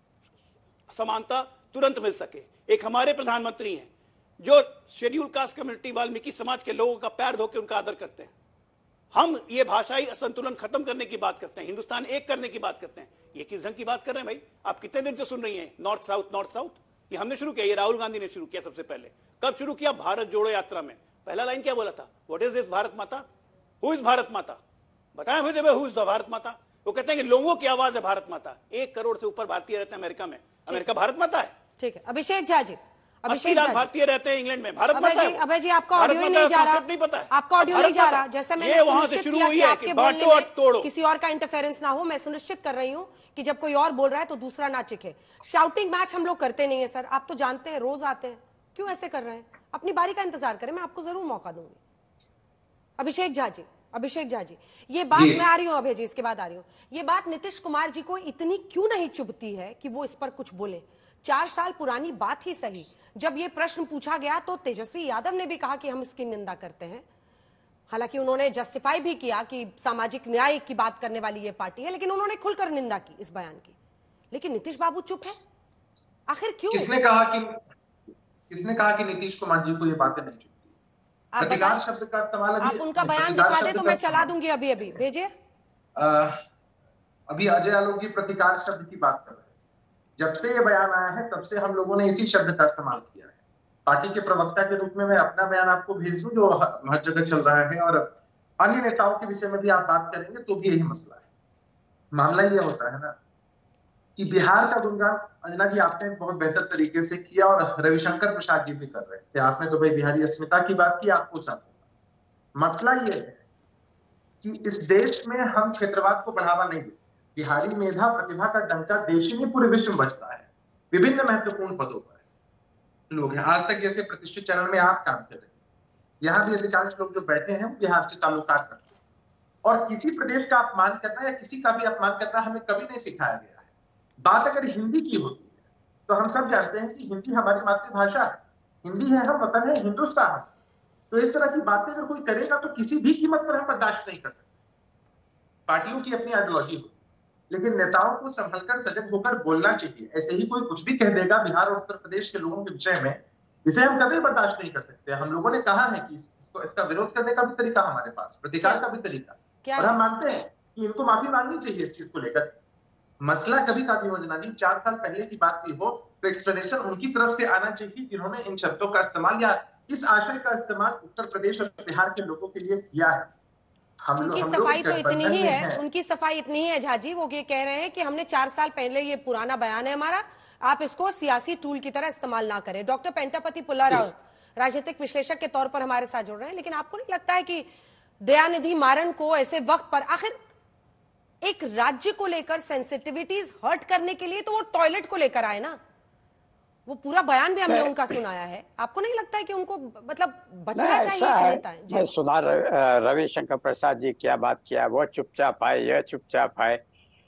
समानता तुरंत मिल सके। एक हमारे प्रधानमंत्री हैं जो शेड्यूल कास्ट कम्युनिटी, वाल्मीकि समाज के लोगों का पैर धो के उनका आदर करते हैं। हम ये भाषाई असंतुलन खत्म करने की बात करते हैं, हिंदुस्तान एक करने की बात करते हैं। ये किस ढंग की बात कर रहे हैं भाई? आप कितने दिन से सुन रही हैं नॉर्थ साउथ नॉर्थ साउथ? ये हमने शुरू किया, ये राहुल गांधी ने शुरू किया सबसे पहले। कब शुरू किया? भारत जोड़ो यात्रा में। पहला लाइन क्या बोला था? व्हाट इज दिस भारत माता? हु इज भारत माता? बताएं मुझे हु इज द भारत माता? वो कहते हैं कि लोगों की आवाज है भारत माता। एक करोड़ से ऊपर भारतीय रहते हैं अमेरिका में, अमेरिका भारत माता है। ठीक है, अभिषेक झा जी, अभिषेक लाख भारतीय रहते हैं इंग्लैंड में, भारत माता है। अभय जी, आपका ऑडियो ही नहीं जा रहा, नहीं पता है आपका ऑडियो नहीं जा रहा। जैसे मैंने वहां से शुरू हुई है कि बांटो और तोड़ो, किसी और का इंटरफेरेंस ना हो। मैं सुनिश्चित कर रही हूँ कि जब कोई और बोल रहा है तो दूसरा ना चिखे। शाउटिंग मैच हम लोग करते नहीं है सर, आप तो जानते हैं, रोज आते हैं, क्यों ऐसे कर रहे हैं? अपनी बारी का इंतजार करें, मैं आपको जरूर मौका दूंगी। अभिषेक झा जी, अभिषेक झा जी, ये बात मैं आ रही हूँ अभय जी, इसके बाद आ रही हूँ। ये बात नीतीश कुमार जी को इतनी क्यों नहीं चुभती है कि वो इस पर कुछ बोले? चार साल पुरानी बात ही सही, जब ये प्रश्न पूछा गया तो तेजस्वी यादव ने भी कहा कि हम इसकी निंदा करते हैं। हालांकि उन्होंने जस्टिफाई भी किया कि सामाजिक न्याय की बात करने वाली ये पार्टी है, लेकिन उन्होंने खुलकर निंदा की इस बयान की। लेकिन नीतीश बाबू चुप है, आखिर क्यों? किसने कहा कि किसने कहा कि नीतीश कुमार जी को ये बातें नहीं चुभती? प्रतिकार शब्द का इस्तेमाल, आप उनका बयान दिखा दे तो मैं चला दूंगी, अभी अभी भेजिए। अभी अजय आलोक जी प्रतिकार शब्द की बात कर रहे हैं। जब से ये बयान आया है तब से हम लोगों ने इसी शब्द का इस्तेमाल किया है। पार्टी के प्रवक्ता के रूप में मैं अपना बयान आपको भेज दूं जो हर जगह चल रहा है, और अन्य नेताओं के विषय में भी आप बात करेंगे तो भी यही मसला है। मामला ये होता है ना कि बिहार का गुणगान अंजना जी आपने बहुत बेहतर तरीके से किया, और रविशंकर प्रसाद जी भी कर रहे थे। आपने तो भाई बिहारी अस्मिता की बात की, आपको साथ मसला ये है कि इस देश में हम क्षेत्रवाद को बढ़ावा नहीं देते। बिहारी मेधा प्रतिभा का डंका देश में पूरे विश्व में बजता है, विभिन्न महत्वपूर्ण पदों पर लोग हैं। आज तक जैसे प्रतिष्ठित चरण में आप काम कर रहे हैं, यहाँ भी अधिकांश लोग जो बैठे हैं वो बिहार से ताल्लुकात रखते हैं, और किसी प्रदेश का अपमान करना या किसी का भी अपमान करना हमें कभी नहीं सिखाया गया है। बात अगर हिंदी की होती है तो हम सब जानते हैं कि हिंदी हमारी मातृभाषा है, हिंदी है हम वतन है हिंदुस्तान। तो इस तरह की बातें अगर कोई करेगा तो किसी भी कीमत पर हम बर्दाश्त नहीं कर सकते। पार्टियों की अपनी आइडियोलॉजी होती है, लेकिन नेताओं को संभलकर सजग होकर बोलना चाहिए। ऐसे ही कोई कुछ भी कह देगा बिहार और उत्तर प्रदेश के लोगों के विषय में, इसे हम कभी बर्दाश्त नहीं कर सकते। हम लोगों ने कहा है कि इसको इसका विरोध करने का भी तरीका हमारे पास, प्रतिकार का भी तरीका, और हम मानते हैं कि इनको माफी मांगनी चाहिए इस चीज को लेकर। मसला कभी का भी हो जना जी, चार साल पहले की बात भी हो तो एक्सप्लेनेशन उनकी तरफ से आना चाहिए जिन्होंने इन शब्दों का इस्तेमाल या इस आशय का इस्तेमाल उत्तर प्रदेश और बिहार के लोगों के लिए किया है। हम उनकी हम सफाई तो इतनी ही है, है उनकी सफाई इतनी ही है झा जी, वो ये कह रहे हैं कि हमने चार साल पहले, ये पुराना बयान है हमारा, आप इसको सियासी टूल की तरह इस्तेमाल ना करें। डॉक्टर पेंटापति पुल्लाराव राजनीतिक विश्लेषक के तौर पर हमारे साथ जुड़ रहे हैं, लेकिन आपको नहीं लगता है कि दयानिधि मारन को ऐसे वक्त पर, आखिर एक राज्य को लेकर सेंसिटिविटीज हर्ट करने के लिए तो वो टॉयलेट को लेकर आए ना, वो पूरा बयान भी हमने उनका सुनाया है। आपको नहीं लगता है कि उनको मतलब बचना चाहिए नेता है? मैं सुना रविशंकर प्रसाद जी क्या बात किया, वो चुपचाप आए, यह चुपचाप आए।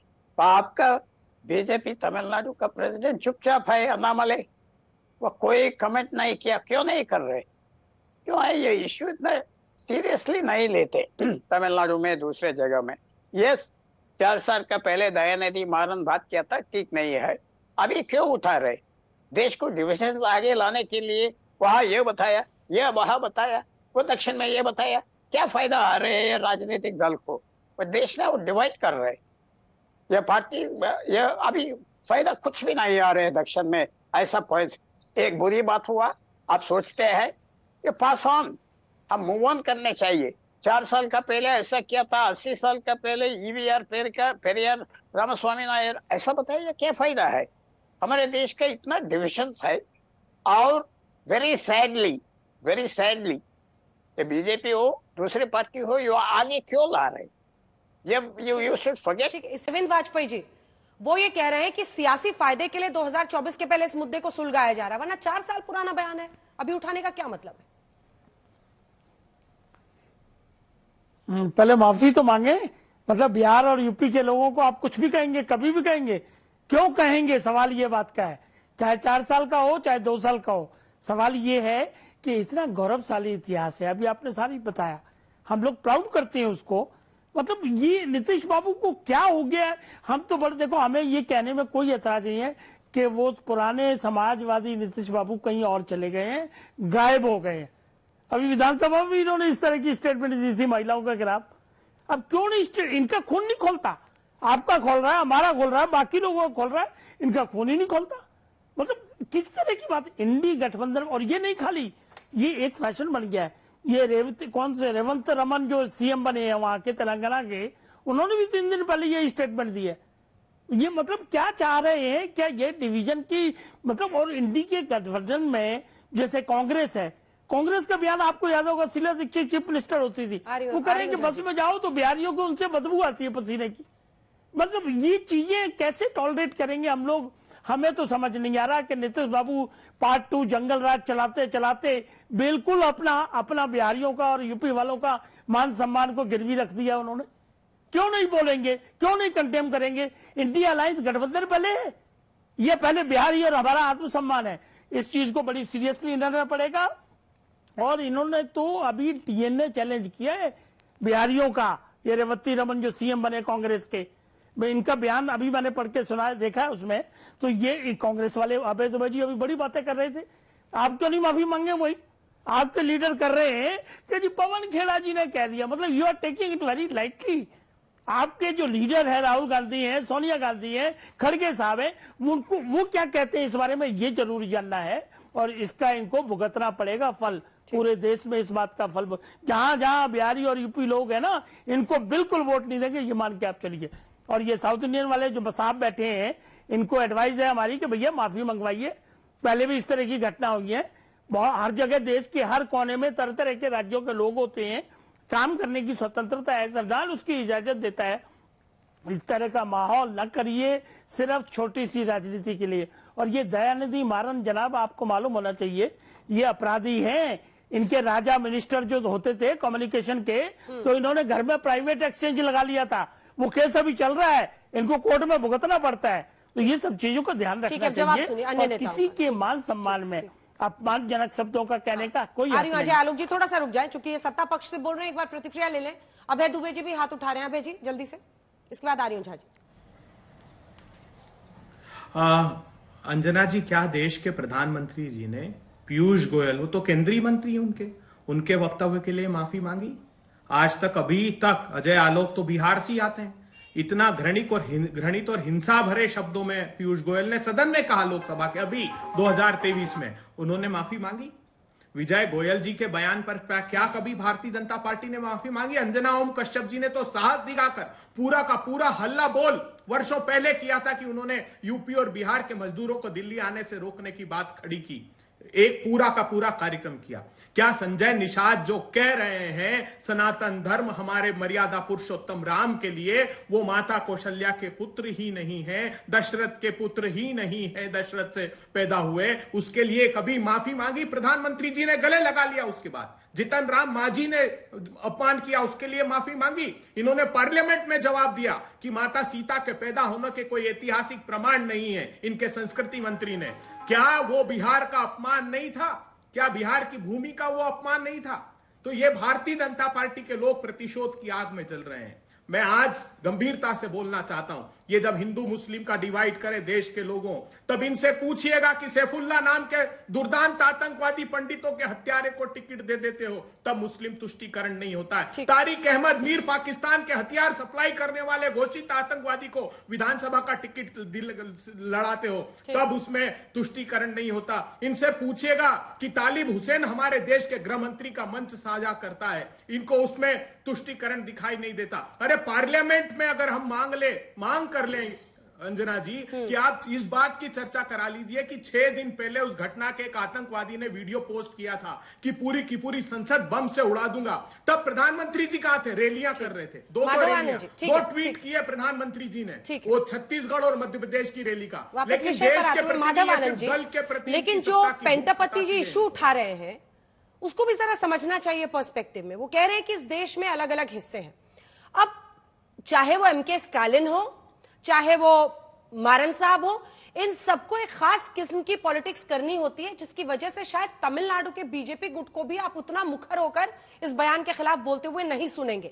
आपका बीजेपी तमिलनाडु का प्रेसिडेंट चुपचाप है अनामले, वो कोई कमेंट नहीं किया। क्यों नहीं कर रहे? क्यों है ये इश्यू इतना सीरियसली नहीं लेते तमिलनाडु में, दूसरे जगह में? यस, चार साल का पहले दयानिधि मारन बात किया था, ठीक नहीं है, अभी क्यों उठा रहे? देश को डिविजन आगे लाने के लिए वहां ये बताया, ये वहां बताया, वो दक्षिण में ये बताया, क्या फायदा आ रहे हैं राजनीतिक दल को? वो देश ना वो डिवाइड कर रहे, ये पार्टी, ये अभी फायदा कुछ भी नहीं आ रहे हैं दक्षिण में। ऐसा पॉइंट एक बुरी बात हुआ। आप सोचते हैं कि पास ऑन, हम मूव ऑन करने चाहिए। चार साल का पहले ऐसा किया था, अस्सी साल का पहले ईवीआर पेरियार रामास्वामी नायर, ऐसा बताइए क्या फायदा है? हमारे देश का इतना डिविजन है। और वेरी सैडली वेरी सैडली ये बीजेपी हो दूसरी पार्टी हो, ये आगे क्यों ला रहे? ये you you should forget. Arvind Vajpayee ji वो ये कह रहे हैं कि सियासी फायदे के लिए दो हज़ार चौबीस के पहले इस मुद्दे को सुलझाया जा रहा है, वरना चार साल पुराना बयान है, अभी उठाने का क्या मतलब है? पहले माफी तो मांगे। मतलब बिहार और यूपी के लोगों को आप कुछ भी कहेंगे, कभी भी कहेंगे, क्यों कहेंगे? सवाल ये बात का है, चाहे चार साल का हो चाहे दो साल का हो। सवाल ये है कि इतना गौरवशाली इतिहास है, अभी आपने सारी बताया, हम लोग प्राउड करते हैं उसको। मतलब ये नीतीश बाबू को क्या हो गया? हम तो बड़े, देखो हमें ये कहने में कोई एतराज नहीं है कि वो पुराने समाजवादी नीतीश बाबू कहीं और चले गए हैं, गायब हो गए हैं। अभी विधानसभा में इन्होंने इस तरह की स्टेटमेंट दी थी महिलाओं के खिलाफ। अब क्यों नहीं, इनका खून नहीं खोलता? आपका खोल रहा है, हमारा खोल रहा है, बाकी लोगों का खोल रहा है, इनका खून ही नहीं खोलता। मतलब किस तरह की बात? इंडी गठबंधन, और ये नहीं खाली, ये एक फैशन बन गया है। ये रेवंत कौन से रेवंत रमन जो सीएम बने हैं वहां के तेलंगाना के, उन्होंने भी तीन दिन पहले ये स्टेटमेंट दी है। ये मतलब क्या चाह रहे हैं? क्या ये डिवीजन की मतलब? और इंडी के गठबंधन में जैसे कांग्रेस है, कांग्रेस का बयान आपको याद होगा, शीला दीक्षित चीफ मिनिस्टर होती थी, वो कह रहे हैं कि बस में जाओ तो बिहारियों को उनसे बदबू आती है पसीने की। मतलब ये चीजें कैसे टॉलरेट करेंगे हम लोग? हमें तो समझ नहीं आ रहा कि नीतीश बाबू पार्ट टू जंगल राज चलाते चलाते बिल्कुल अपना अपना बिहारियों का और यूपी वालों का मान सम्मान को गिरवी रख दिया उन्होंने। क्यों नहीं बोलेंगे? क्यों नहीं कंटेम करेंगे? इंडिया अलायंस गठबंधन पहले है, ये पहले बिहारी और हमारा आत्मसम्मान है। इस चीज को बड़ी सीरियसली लेना पड़ेगा। और इन्होंने तो अभी डीएनए चैलेंज किया है बिहारियों का। ये रेवती रमन जो सीएम बने कांग्रेस के, इनका बयान अभी मैंने पढ़ के सुना देखा है उसमें, तो ये कांग्रेस वाले अभय दुबे जी अभी बड़ी बातें कर रहे थे। आप क्यों नहीं माफी मांगे? वही आपके लीडर कर रहे हैं कि जी पवन खेड़ा जी ने कह दिया। मतलब you are taking it very lightly. आपके जो लीडर है राहुल गांधी हैं, सोनिया गांधी हैं, खड़गे साहब हैं, उनको वो क्या कहते हैं इस बारे में ये जरूर जानना है। और इसका इनको भुगतना पड़ेगा फल, पूरे देश में इस बात का फल। जहां जहां बिहारी और यूपी लोग हैं ना, इनको बिल्कुल वोट नहीं देंगे, ये मान के आप चलिए। और ये साउथ इंडियन वाले जो बसाब बैठे हैं, इनको एडवाइस है हमारी कि भैया माफी मंगवाइए। पहले भी इस तरह की घटना हुई है बहुत, हर जगह देश के हर कोने में तरह तरह के राज्यों के लोग होते हैं, काम करने की स्वतंत्रता है, संविधान उसकी इजाजत देता है। इस तरह का माहौल न करिए सिर्फ छोटी सी राजनीति के लिए। और ये दयानिधि मारन जनाब, आपको मालूम होना चाहिए, ये अपराधी हैं। इनके राजा मिनिस्टर जो होते थे कम्युनिकेशन के, तो इन्होंने घर में प्राइवेट एक्सचेंज लगा लिया था, वो केस अभी चल रहा है, इनको कोर्ट में भुगतना पड़ता है। तो ये सब चीजों का ध्यान रखना चाहिए। और किसी के मान सम्मान में अपमानजनक शब्दों का कहने का कोई हक नहीं। अजय आलोक जी थोड़ा सा रुक जाए, चूंकि ये सत्ता पक्ष से बोल रहे हैं, एक बार प्रतिक्रिया ले लें। अभय दुबे जी भी हाथ उठा रहे हैं, अभय जी जल्दी से, इसके बाद आ रही हूं झा जी। आ, अंजना जी, क्या देश के प्रधानमंत्री जी ने पीयूष गोयल, वो तो केंद्रीय मंत्री हैं, उनके उनके वक्तव्य के लिए माफी मांगी? आज तक, अभी तक अजय आलोक तो बिहार से आते हैं, इतना घृणित और घृणित और हिंसा भरे शब्दों में पीयूष गोयल ने सदन में कहा लोकसभा के अभी दो हज़ार तेईस में, उन्होंने माफी मांगी? विजय गोयल जी के बयान पर क्या कभी भारतीय जनता पार्टी ने माफी मांगी? अंजना ओम कश्यप जी ने तो साहस दिखाकर पूरा का पूरा हल्ला बोल वर्षों पहले किया था कि उन्होंने यूपी और बिहार के मजदूरों को दिल्ली आने से रोकने की बात खड़ी की, एक पूरा का पूरा कार्यक्रम किया। क्या संजय निषाद जो कह रहे हैं सनातन धर्म हमारे मर्यादा पुरुषोत्तम राम के लिए, वो माता कौशल्या के पुत्र ही नहीं है, दशरथ के पुत्र ही नहीं है, दशरथ से पैदा हुए, उसके लिए कभी माफी मांगी? प्रधानमंत्री जी ने गले लगा लिया। उसके बाद जितन राम मांझी ने अपमान किया, उसके लिए माफी मांगी। इन्होंने पार्लियामेंट में जवाब दिया कि माता सीता के पैदा होने के कोई ऐतिहासिक प्रमाण नहीं है, इनके संस्कृति मंत्री ने। क्या वो बिहार का अपमान नहीं था? क्या बिहार की भूमि का वो अपमान नहीं था? तो ये भारतीय जनता पार्टी के लोग प्रतिशोध की आग में जल रहे हैं। मैं आज गंभीरता से बोलना चाहता हूं ये जब हिंदू मुस्लिम का डिवाइड करे देश के लोगों, तब इनसे पूछिएगा कि सैफुल्ला नाम के दुर्दांत आतंकवादी पंडितों के हत्यारे को टिकट दे देते हो, तब मुस्लिम तुष्टीकरण नहीं होता है। तारिक अहमद मीर पाकिस्तान के हथियार सप्लाई करने वाले घोषित आतंकवादी को विधानसभा का टिकट लड़ाते हो, तब उसमें तुष्टीकरण नहीं होता। इनसे पूछिएगा कि तालिब हुसैन हमारे देश के गृह मंत्री का मंच साझा करता है, इनको उसमें तुष्टीकरण दिखाई नहीं देता। अरे पार्लियामेंट में अगर हम मांग ले मांग कर लें अंजना जी कि आप इस बात की चर्चा करा लीजिए कि छह दिन पहले उस घटना के एक आतंकवादी ने वीडियो पोस्ट किया था कि पूरी की पूरी संसद बम से उड़ा दूंगा, तब प्रधानमंत्री जी कहां थे? रैलियां कर रहे थे, दो दो रैलियां, दो ट्वीट किए प्रधानमंत्री जी ने, वो छत्तीसगढ़ और मध्य प्रदेश की रैली का। लेकिन देश के प्रति, दल के प्रति, लेकिन जो पेंटापति जी इशू उठा रहे हैं उसको भी जरा समझना चाहिए पर्सपेक्टिव में। वो कह रहे हैं कि इस देश में अलग अलग हिस्से हैं। अब चाहे वो एम के स्टालिन हो, चाहे वो मारन साहब हो, इन सबको एक खास किस्म की पॉलिटिक्स करनी होती है, जिसकी वजह से शायद तमिलनाडु के बीजेपी गुट को भी आप उतना मुखर होकर इस बयान के खिलाफ बोलते हुए नहीं सुनेंगे।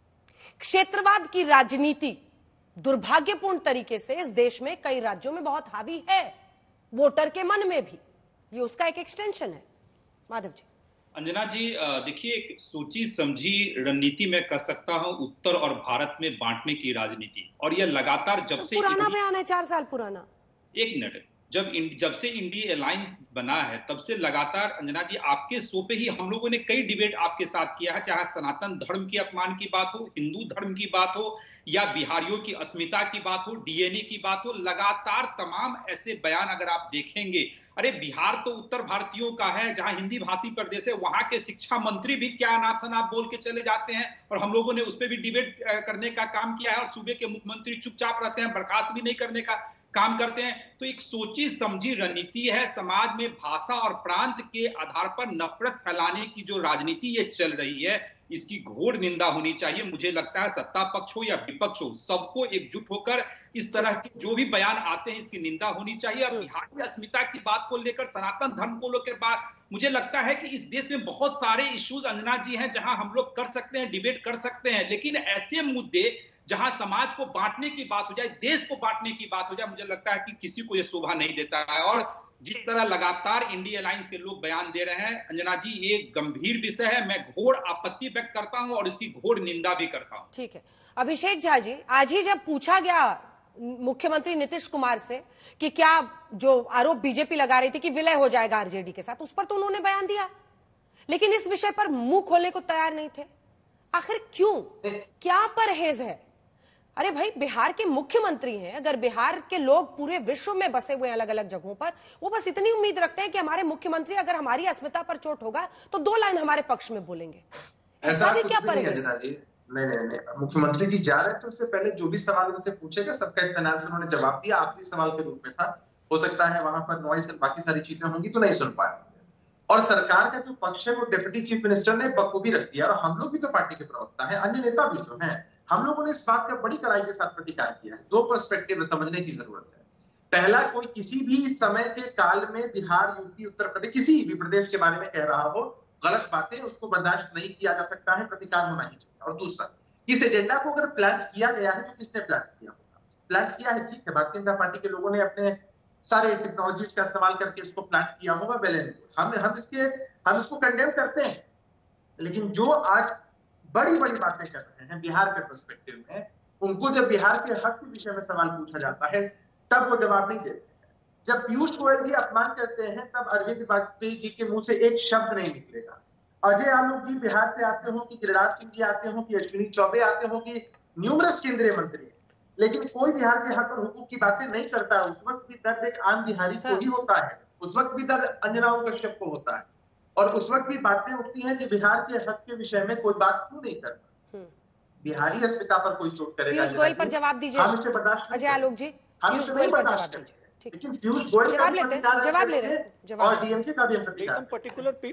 क्षेत्रवाद की राजनीति दुर्भाग्यपूर्ण तरीके से इस देश में कई राज्यों में बहुत हावी है, वोटर के मन में भी। ये उसका एक एक्सटेंशन है। माधव जी। अंजना जी, देखिए, एक सोची समझी रणनीति में कर सकता हूं उत्तर और भारत में बांटने की राजनीति, और यह लगातार जब से पुराना बयान है, चार साल पुराना। एक मिनट, जब जब से इंडिया अलायंस बना है तब से लगातार अंजना जी आपके शो पे ही हम लोगों ने कई डिबेट आपके साथ किया है, चाहे सनातन धर्म के अपमान की बात हो, हिंदू धर्म की बात हो, या बिहारियों की अस्मिता की बात हो, डीएनए की बात हो। लगातार तमाम ऐसे बयान अगर आप देखेंगे, अरे बिहार तो उत्तर भारतीयों का है, जहां हिंदी भाषी प्रदेश है, वहां के शिक्षा मंत्री भी क्या अनाप शनाप बोल के चले जाते हैं, और हम लोगों ने उस पर भी डिबेट करने का काम किया है, और सूबे के मुख्यमंत्री चुपचाप रहते हैं, बर्खास्त भी नहीं करने का काम करते हैं। तो एक सोची समझी रणनीति है, समाज में भाषा और प्रांत के आधार पर नफरत फैलाने की जो राजनीति ये चल रही है, इसकी घोर निंदा होनी चाहिए। मुझे लगता है सत्ता पक्ष हो या विपक्ष हो, सबको एकजुट होकर इस तरह के जो भी बयान आते हैं इसकी निंदा होनी चाहिए। और बिहार की अस्मिता की बात को लेकर, सनातन धर्म को लेकर बात, मुझे लगता है कि इस देश में बहुत सारे इश्यूज अंजना जी हैं जहां हम लोग कर सकते हैं, डिबेट कर सकते हैं, लेकिन ऐसे मुद्दे जहां समाज को बांटने की बात हो जाए, देश को बांटने की बात हो जाए, मुझे लगता है कि किसी को यह शोभा नहीं देता है। और जिस तरह लगातार इंडिया अलायंस के लोग बयान दे रहे हैं अंजना जी, ये गंभीर विषय है। मैं घोर आपत्ति व्यक्त करता हूं और इसकी घोर निंदा भी करता हूं। ठीक है, अभिषेक झा जी, आज ही जब पूछा गया मुख्यमंत्री नीतीश कुमार से कि क्या जो आरोप बीजेपी लगा रही थी कि विलय हो जाएगा आरजेडी के साथ, उस पर तो उन्होंने बयान दिया, लेकिन इस विषय पर मुंह खोलने को तैयार नहीं थे। आखिर क्यों, क्या परहेज है? अरे भाई, बिहार के मुख्यमंत्री हैं, अगर बिहार के लोग पूरे विश्व में बसे हुए हैं अलग अलग जगहों पर, वो बस इतनी उम्मीद रखते हैं कि हमारे मुख्यमंत्री अगर हमारी अस्मिता पर चोट होगा तो दो लाइन हमारे पक्ष में बोलेंगे। ऐसा भी क्या परहेज? नहीं नहीं नहीं, मुख्यमंत्री जी जा रहे थे, उससे पहले जो भी सवाल उनसे पूछेगा सबका इत्मीनान से उन्होंने जवाब दिया। आखिरी सवाल के रूप में था, हो सकता है वहां पर नॉइस और बाकी सारी चीजें होंगी तो नहीं सुन पाए। और सरकार का जो पक्ष है वो डिप्टी चीफ मिनिस्टर ने बखूबी रख दिया, और हम लोग भी तो पार्टी के प्रवक्ता है, अन्य नेता भी तो है, हम लोगों ने इस बात का बड़ी कड़ाई के साथ प्रतिकार किया है। दो पर्सपेक्टिव में समझने की जरूरत है। पहला, कोई किसी भी समय के काल में बिहार, यूपी, उत्तर प्रदेश, किसी भी प्रदेश के बारे में कह रहा हो गलत बातें, उसको बर्दाश्त नहीं किया जा सकता है, प्रतिकार होना ही चाहिए। और दूसरा, इस एजेंडा को अगर प्लान किया गया है तो किसने प्लान किया होगा? प्लान किया है, ठीक है, भारतीय जनता पार्टी के लोगों ने अपने सारे टेक्नोलॉजीज का इस्तेमाल करके इसको प्लान किया होगा, वेल एंड गुड, हम हम इसके हम इसको कंडेम करते हैं। लेकिन जो आज बड़ी बड़ी बातें कर रहे हैं बिहार के पर्सपेक्टिव में, उनको जब बिहार के हक के विषय में सवाल पूछा जाता है तब वो जवाब नहीं देते हैं। जब पीयूष गोयल जी अपमान करते हैं तब अरविंद वाजपेयी जी के मुंह से एक शब्द नहीं निकलेगा। अजय आलोक जी बिहार से आते हो, कि गिरिराज सिंह जी आते हो, कि अश्विनी चौबे आते हो, कि न्यूमरस केंद्रीय मंत्री, लेकिन कोई बिहार के हक और हुकूक की बातें नहीं करता। उस वक्त भी दर्द एक आम बिहारी को ही होता है, उस वक्त भी दर्द अंजनाओं कश्यप को होता है, और उस वक्त भी बातें उठती हैं कि बिहार के हक के विषय में कोई बात क्यों नहीं करता। बिहारी अस्मिता पर कोई चोट करेगा, पीयूष गोयल पर जवाब दीजिए। हम इसे बर्दाश्त अजय आलोक जी, पीयूष गोयल पर जवाब दीजिए। लेकिन पीयूष गोयल जवाब लेते हैं, जवाब ले रहे हैं, और डीएमके का भी प्रतिकार पर्टिकुलर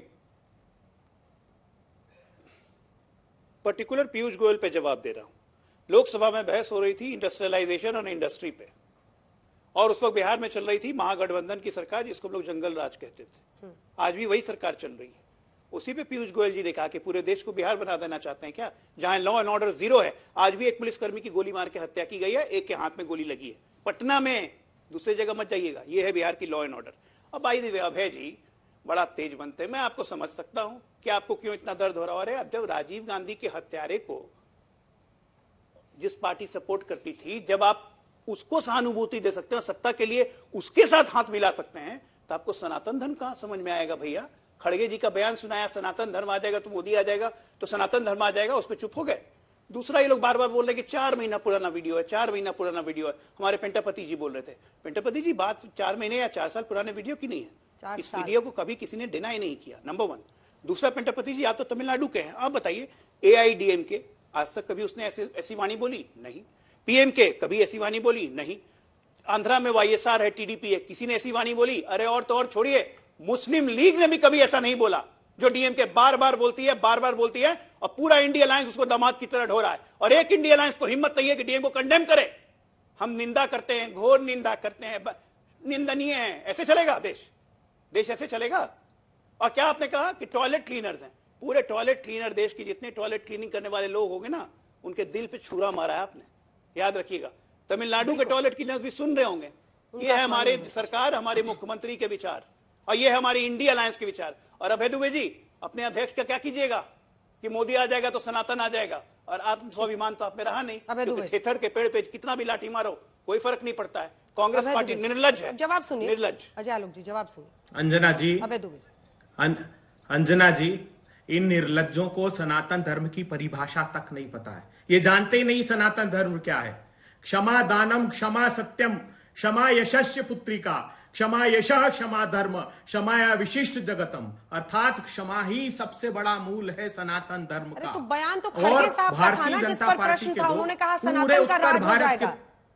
पर्टिकुलर पीयूष गोयल पे जवाब दे रहा हूं। लोकसभा में बहस हो रही थी इंडस्ट्रियलाइजेशन और इंडस्ट्री पे, और उस वक्त बिहार में चल रही थी महागठबंधन की सरकार, जिसको हम लोग जंगल राज कहते थे। आज भी वही सरकार चल रही है। उसी पे पीयूष गोयल जी ने कहा कि पूरे देश को बिहार बना देना चाहते हैं क्या, जहां लॉ एंड ऑर्डर जीरो है। आज भी एक पुलिसकर्मी की गोली मार के हत्या की गई है, एक के हाथ में गोली लगी है पटना में, दूसरी जगह मत जाइएगा। ये है बिहार की लॉ एंड ऑर्डर। अब भाई दिव्य अभय जी बड़ा तेज बनते, मैं आपको समझ सकता हूं कि आपको क्यों इतना दर्द हो रहा है। अब जब राजीव गांधी के हत्यारे को जिस पार्टी सपोर्ट करती थी, जब आप उसको सहानुभूति दे सकते हैं, सत्ता के लिए उसके साथ हाथ मिला सकते हैं, तो आपको सनातन धर्म कहां समझ में आएगा भैया। खड़गे जी का बयान सुनाया, सनातन धर्म आ जाएगा तो मोदी आ जाएगा, तो सनातन धर्म आ जाएगा, उस पर चुप हो गए। दूसरा ये लोग बार बार बोल रहे कि चार महीना पुराना वीडियो है, चार महीना पुराना वीडियो है। हमारे पेंटापति जी बोल रहे थे, पेंटापति जी बात चार महीने या चार साल पुराने वीडियो की नहीं है, इस वीडियो को कभी किसी ने डिनाई नहीं किया, नंबर वन। दूसरा, पेंटापति जी आप तो तमिलनाडु के हैं, आप बताइए एआईडीएमके आज तक कभी उसने ऐसी ऐसी वाणी बोली नहीं, पीएमके कभी ऐसी वाणी बोली नहीं, आंध्रा में वाईएसआर है, टीडीपी है, किसी ने ऐसी वाणी बोली? अरे और तो और छोड़िए, मुस्लिम लीग ने भी कभी ऐसा नहीं बोला जो डीएमके बार बार बोलती है, बार बार बोलती है, और पूरा इंडिया अलायंस उसको दामाद की तरह ढो रहा है। और एक इंडिया अलायंस को हिम्मत नहीं है कि डीएम को कंडेम करे। हम निंदा करते हैं, घोर निंदा करते हैं, निंदनीय है। ऐसे चलेगा देश? देश ऐसे चलेगा? और क्या आपने कहा कि टॉयलेट क्लीनर्स हैं, पूरे टॉयलेट क्लीनर, देश की जितने टॉयलेट क्लीनिंग करने वाले लोग होंगे ना, उनके दिल पे छुरा मारा है आपने, याद रखिएगा। तमिलनाडु के टॉयलेट क्लीनर्स भी सुन रहे होंगे। ये है हमारे सरकार, हमारे मुख्यमंत्री के विचार, और ये है हमारी इंडिया अलायंस के विचार। और अभय दुबे जी, अपने अध्यक्ष का क्या कीजिएगा कि मोदी आ जाएगा तो सनातन आ जाएगा, और आत्म स्वाभिमान तो आप में रहा नहीं, क्योंकि थेथर के पेड़ पे कितना भी लाठी मारो कोई फर्क नहीं पड़ता है। कांग्रेस पार्टी निर्लज है। जवाब सुनिए, निर्लज। अजय आलोक जी जवाब सुनिए। अंजना जी, अभय दुबे, अं, अंजना जी, इन निर्लज्जों को सनातन धर्म की परिभाषा तक नहीं पता है। ये जानते ही नहीं सनातन धर्म क्या है। क्षमा दानम, क्षमा सत्यम, क्षमा यशस्य पुत्रिका, क्षमा यशः, क्षमा धर्म, क्षमाया विशिष्ट जगतम, अर्थात क्षमा ही सबसे बड़ा मूल है सनातन धर्म का। तो बयान तो खड़गे साहब का था ना, जिस पर प्रश्न था, उन्होंने कहा सनातन का राज हो जाएगा।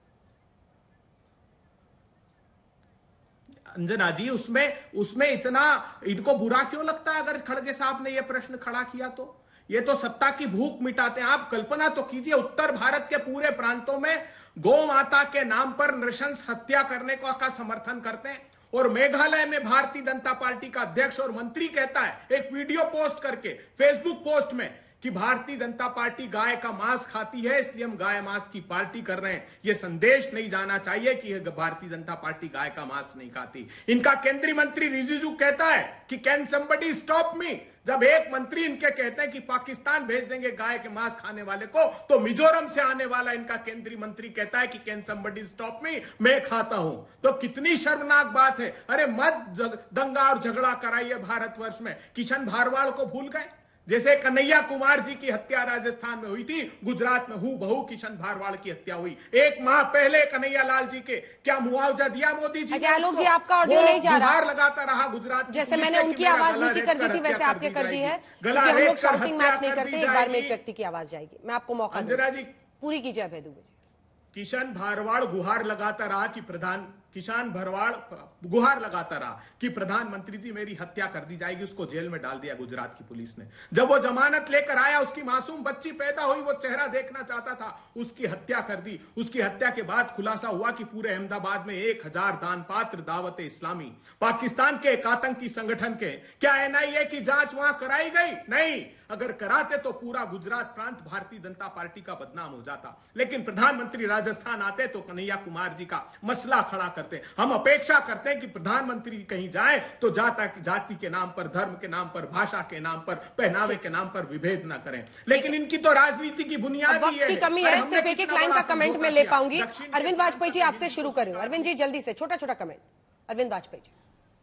अंजना जी, उसमें उसमें इतना इनको बुरा क्यों लगता है अगर खड़गे साहब ने यह प्रश्न खड़ा किया तो? ये तो सत्ता की भूख मिटाते हैं। आप कल्पना तो कीजिए, उत्तर भारत के पूरे प्रांतों में गौ माता के नाम पर नृशंस हत्या करने का, का समर्थन करते हैं, और मेघालय में भारतीय जनता पार्टी का अध्यक्ष और मंत्री कहता है एक वीडियो पोस्ट करके फेसबुक पोस्ट में कि भारतीय जनता पार्टी गाय का मांस खाती है, इसलिए हम गाय मांस की पार्टी कर रहे हैं। यह संदेश नहीं जाना चाहिए कि भारतीय जनता पार्टी गाय का मांस नहीं खाती। इनका केंद्रीय मंत्री रिजिजू कहता है कि कैन समबडी स्टॉप मी। जब एक मंत्री इनके कहते हैं कि पाकिस्तान भेज देंगे गाय के मांस खाने वाले को, तो मिजोरम से आने वाला इनका केंद्रीय मंत्री कहता है कि कैन समबडी स्टॉप मी, मैं खाता हूं। तो कितनी शर्मनाक बात है। अरे मत दंगा और झगड़ा कराइए भारतवर्ष में। किशन भारवाल को भूल गए? जैसे कन्हैया कुमार जी की हत्या राजस्थान में हुई थी, गुजरात में हु बहु किशन भारवाल की हत्या हुई। एक माह पहले कन्हैया लाल जी के क्या मुआवजा दिया मोदी जी ने? आलोक जी, आपका ऑडियो नहीं जा रहा। गुहार लगाता रहा गुजरात, जैसे मैंने उनकी आवाज नीचे कर दी थी, वैसे आपके कर दी है। गला हम लोग रेत कर शॉटिंग मैच नहीं हत्या करते, कर एक दी बार में एक जाएगी। व्यक्ति की आवाज जाएगी। मैं आपको मौका अंजना जी, पूरी कीजिए अभय दुबे जी। किशन भारवाड़ गुहार लगाता रहा कि प्रधान किसान भरवाड़ गुहार लगाता रहा कि प्रधानमंत्री जी मेरी हत्या कर दी जाएगी। उसको जेल में डाल दिया गुजरात की पुलिस ने। जब वो जमानत लेकर आया, उसकी मासूम बच्ची पैदा हुई, वो चेहरा देखना चाहता था, उसकी हत्या कर दी। उसकी हत्या के बाद खुलासा हुआ कि पूरे अहमदाबाद में एक हजार दान पात्र दावत इस्लामी पाकिस्तान के एक आतंकी संगठन के। क्या एनआईए की जांच वहां कराई गई? नहीं। अगर कराते तो पूरा गुजरात प्रांत भारतीय जनता पार्टी का बदनाम हो जाता। लेकिन प्रधानमंत्री राजस्थान आते तो कन्हैया कुमार जी का मसला खड़ा करते। हम अपेक्षा करते हैं कि प्रधानमंत्री कहीं जाए तो जाता जाति के नाम पर, धर्म के नाम पर, भाषा के नाम पर, पहनावे के नाम पर विभेद न करें। लेकिन इनकी तो राजनीति की बुनियाद ही है। की कमी है, सिर्फ एक एक लाइन का कमेंट में ले पाऊंगी। अरविंद वाजपेयी जी, आपसे शुरू कर रही हूं। अरविंद जी जल्दी से छोटा छोटा कमेंट। अरविंद वाजपेयी जी।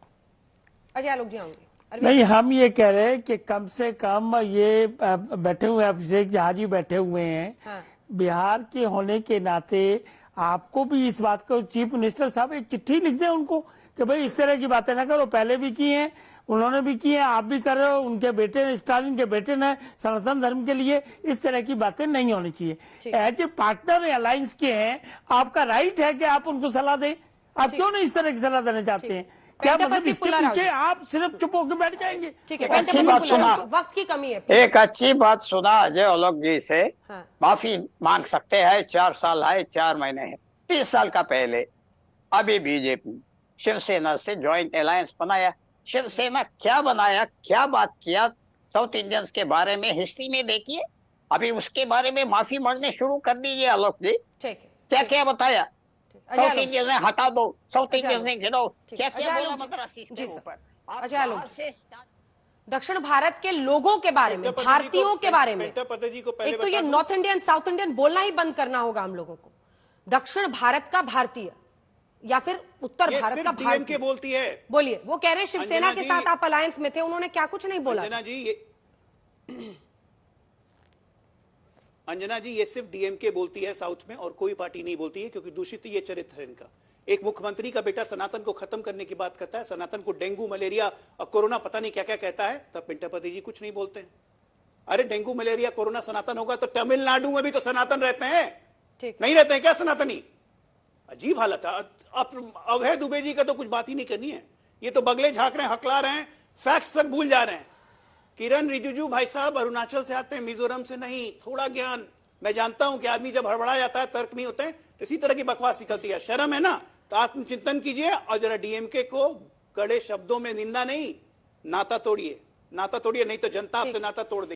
अजय आलोक जी आऊंगी। नहीं, हम ये कह रहे हैं कि कम से कम ये बैठे हुए अभिषेक झा जी बैठे हुए हैं, हाँ। बिहार के होने के नाते आपको भी इस बात को, चीफ मिनिस्टर साहब एक चिट्ठी लिख दें उनको कि भाई इस तरह की बातें ना करो। पहले भी की हैं, उन्होंने भी की हैं, आप भी कर रहे हो, उनके बेटे ने, स्टालिन के बेटे ने सनातन धर्म के लिए इस तरह की बातें नहीं होनी चाहिए। एज ए पार्टनर अलायंस के हैं, आपका राइट है कि आप उनको सलाह दें। आप क्यों नहीं इस तरह की सलाह देना चाहते हैं? क्या मतलब इसके पीछे आप सिर्फ चुप होकर बैठ जाएंगे? ठीक है, अच्छी बात सुना, वक्त की कमी है। एक अच्छी बात सुना अजय आलोक जी से। हाँ। माफी मांग सकते हैं, चार साल है, चार महीने है, तीस साल का पहले अभी बीजेपी शिवसेना से ज्वाइंट अलायंस बनाया। शिवसेना क्या बनाया, क्या बात किया, साउथ इंडियंस के बारे में हिस्ट्री में देखिए, अभी उसके बारे में माफी मांगने शुरू कर दीजिए आलोक जी। ठीक है, क्या क्या बताया, अजय साउथ आलोक। इंडियन ने हटा दो, साउथ अजय इंडियन आलोक। ने गिराओ, ठीक। क्या अजय क्या बोला आलोक जी। मद्रास के जी सर। ऊपर। आप अजय आलोक कहाँ जी। से start- दक्षिण भारत के लोगों के बारे में, पेंटा पद्धति को- भारतीयों के बारे में, पेंटा पद्धति को पहले एक तो ये बता दूं। नॉर्थ इंडियन साउथ इंडियन बोलना ही बंद करना होगा हम लोगों को। दक्षिण भारत का भारतीय या फिर उत्तर ये भारत सिर्फ का डीएमके भारतीय बोलती है। बोलिए। वो कह रहे हैं शिवसेना अंजना के जी- साथ आप अलायंस में थे, उन्होंने क्या कुछ नहीं बोला। अंजना जी ये अंजना जी ये सिर्फ डीएमके बोलती है साउथ में, और कोई पार्टी नहीं बोलती है, क्योंकि दूषित ये चरित्र है इनका। एक मुख्यमंत्री का बेटा सनातन को खत्म करने की बात करता है, सनातन को डेंगू मलेरिया और कोरोना पता नहीं क्या क्या कहता है, तब पिंटा पति जी कुछ नहीं बोलते हैं। अरे डेंगू मलेरिया कोरोना सनातन होगा तो तमिलनाडु में भी तो सनातन रहते हैं, ठीक। नहीं रहते हैं क्या सनातनी? अजीब हालत है। अब अभय दुबे जी का तो कुछ बात ही नहीं करनी है, ये तो बगले झांक रहे हैं, हकला रहे हैं, फैक्ट्स तक भूल जा रहे हैं। किरण रिजिजू भाई साहब अरुणाचल से आते हैं, मिजोरम से नहीं। थोड़ा ज्ञान। मैं जानता हूं कि आदमी जब हड़बड़ा जाता है, तर्क नहीं होते हैं, तो इसी तरह की बकवास निकलती है। शर्म है ना, तो आत्मचिंतन कीजिए और जरा डीएमके को कड़े शब्दों में निंदा नहीं, नाता तोड़िए, नाता तोड़िए, नहीं तो जनता आपसे नाता तोड़ देगी।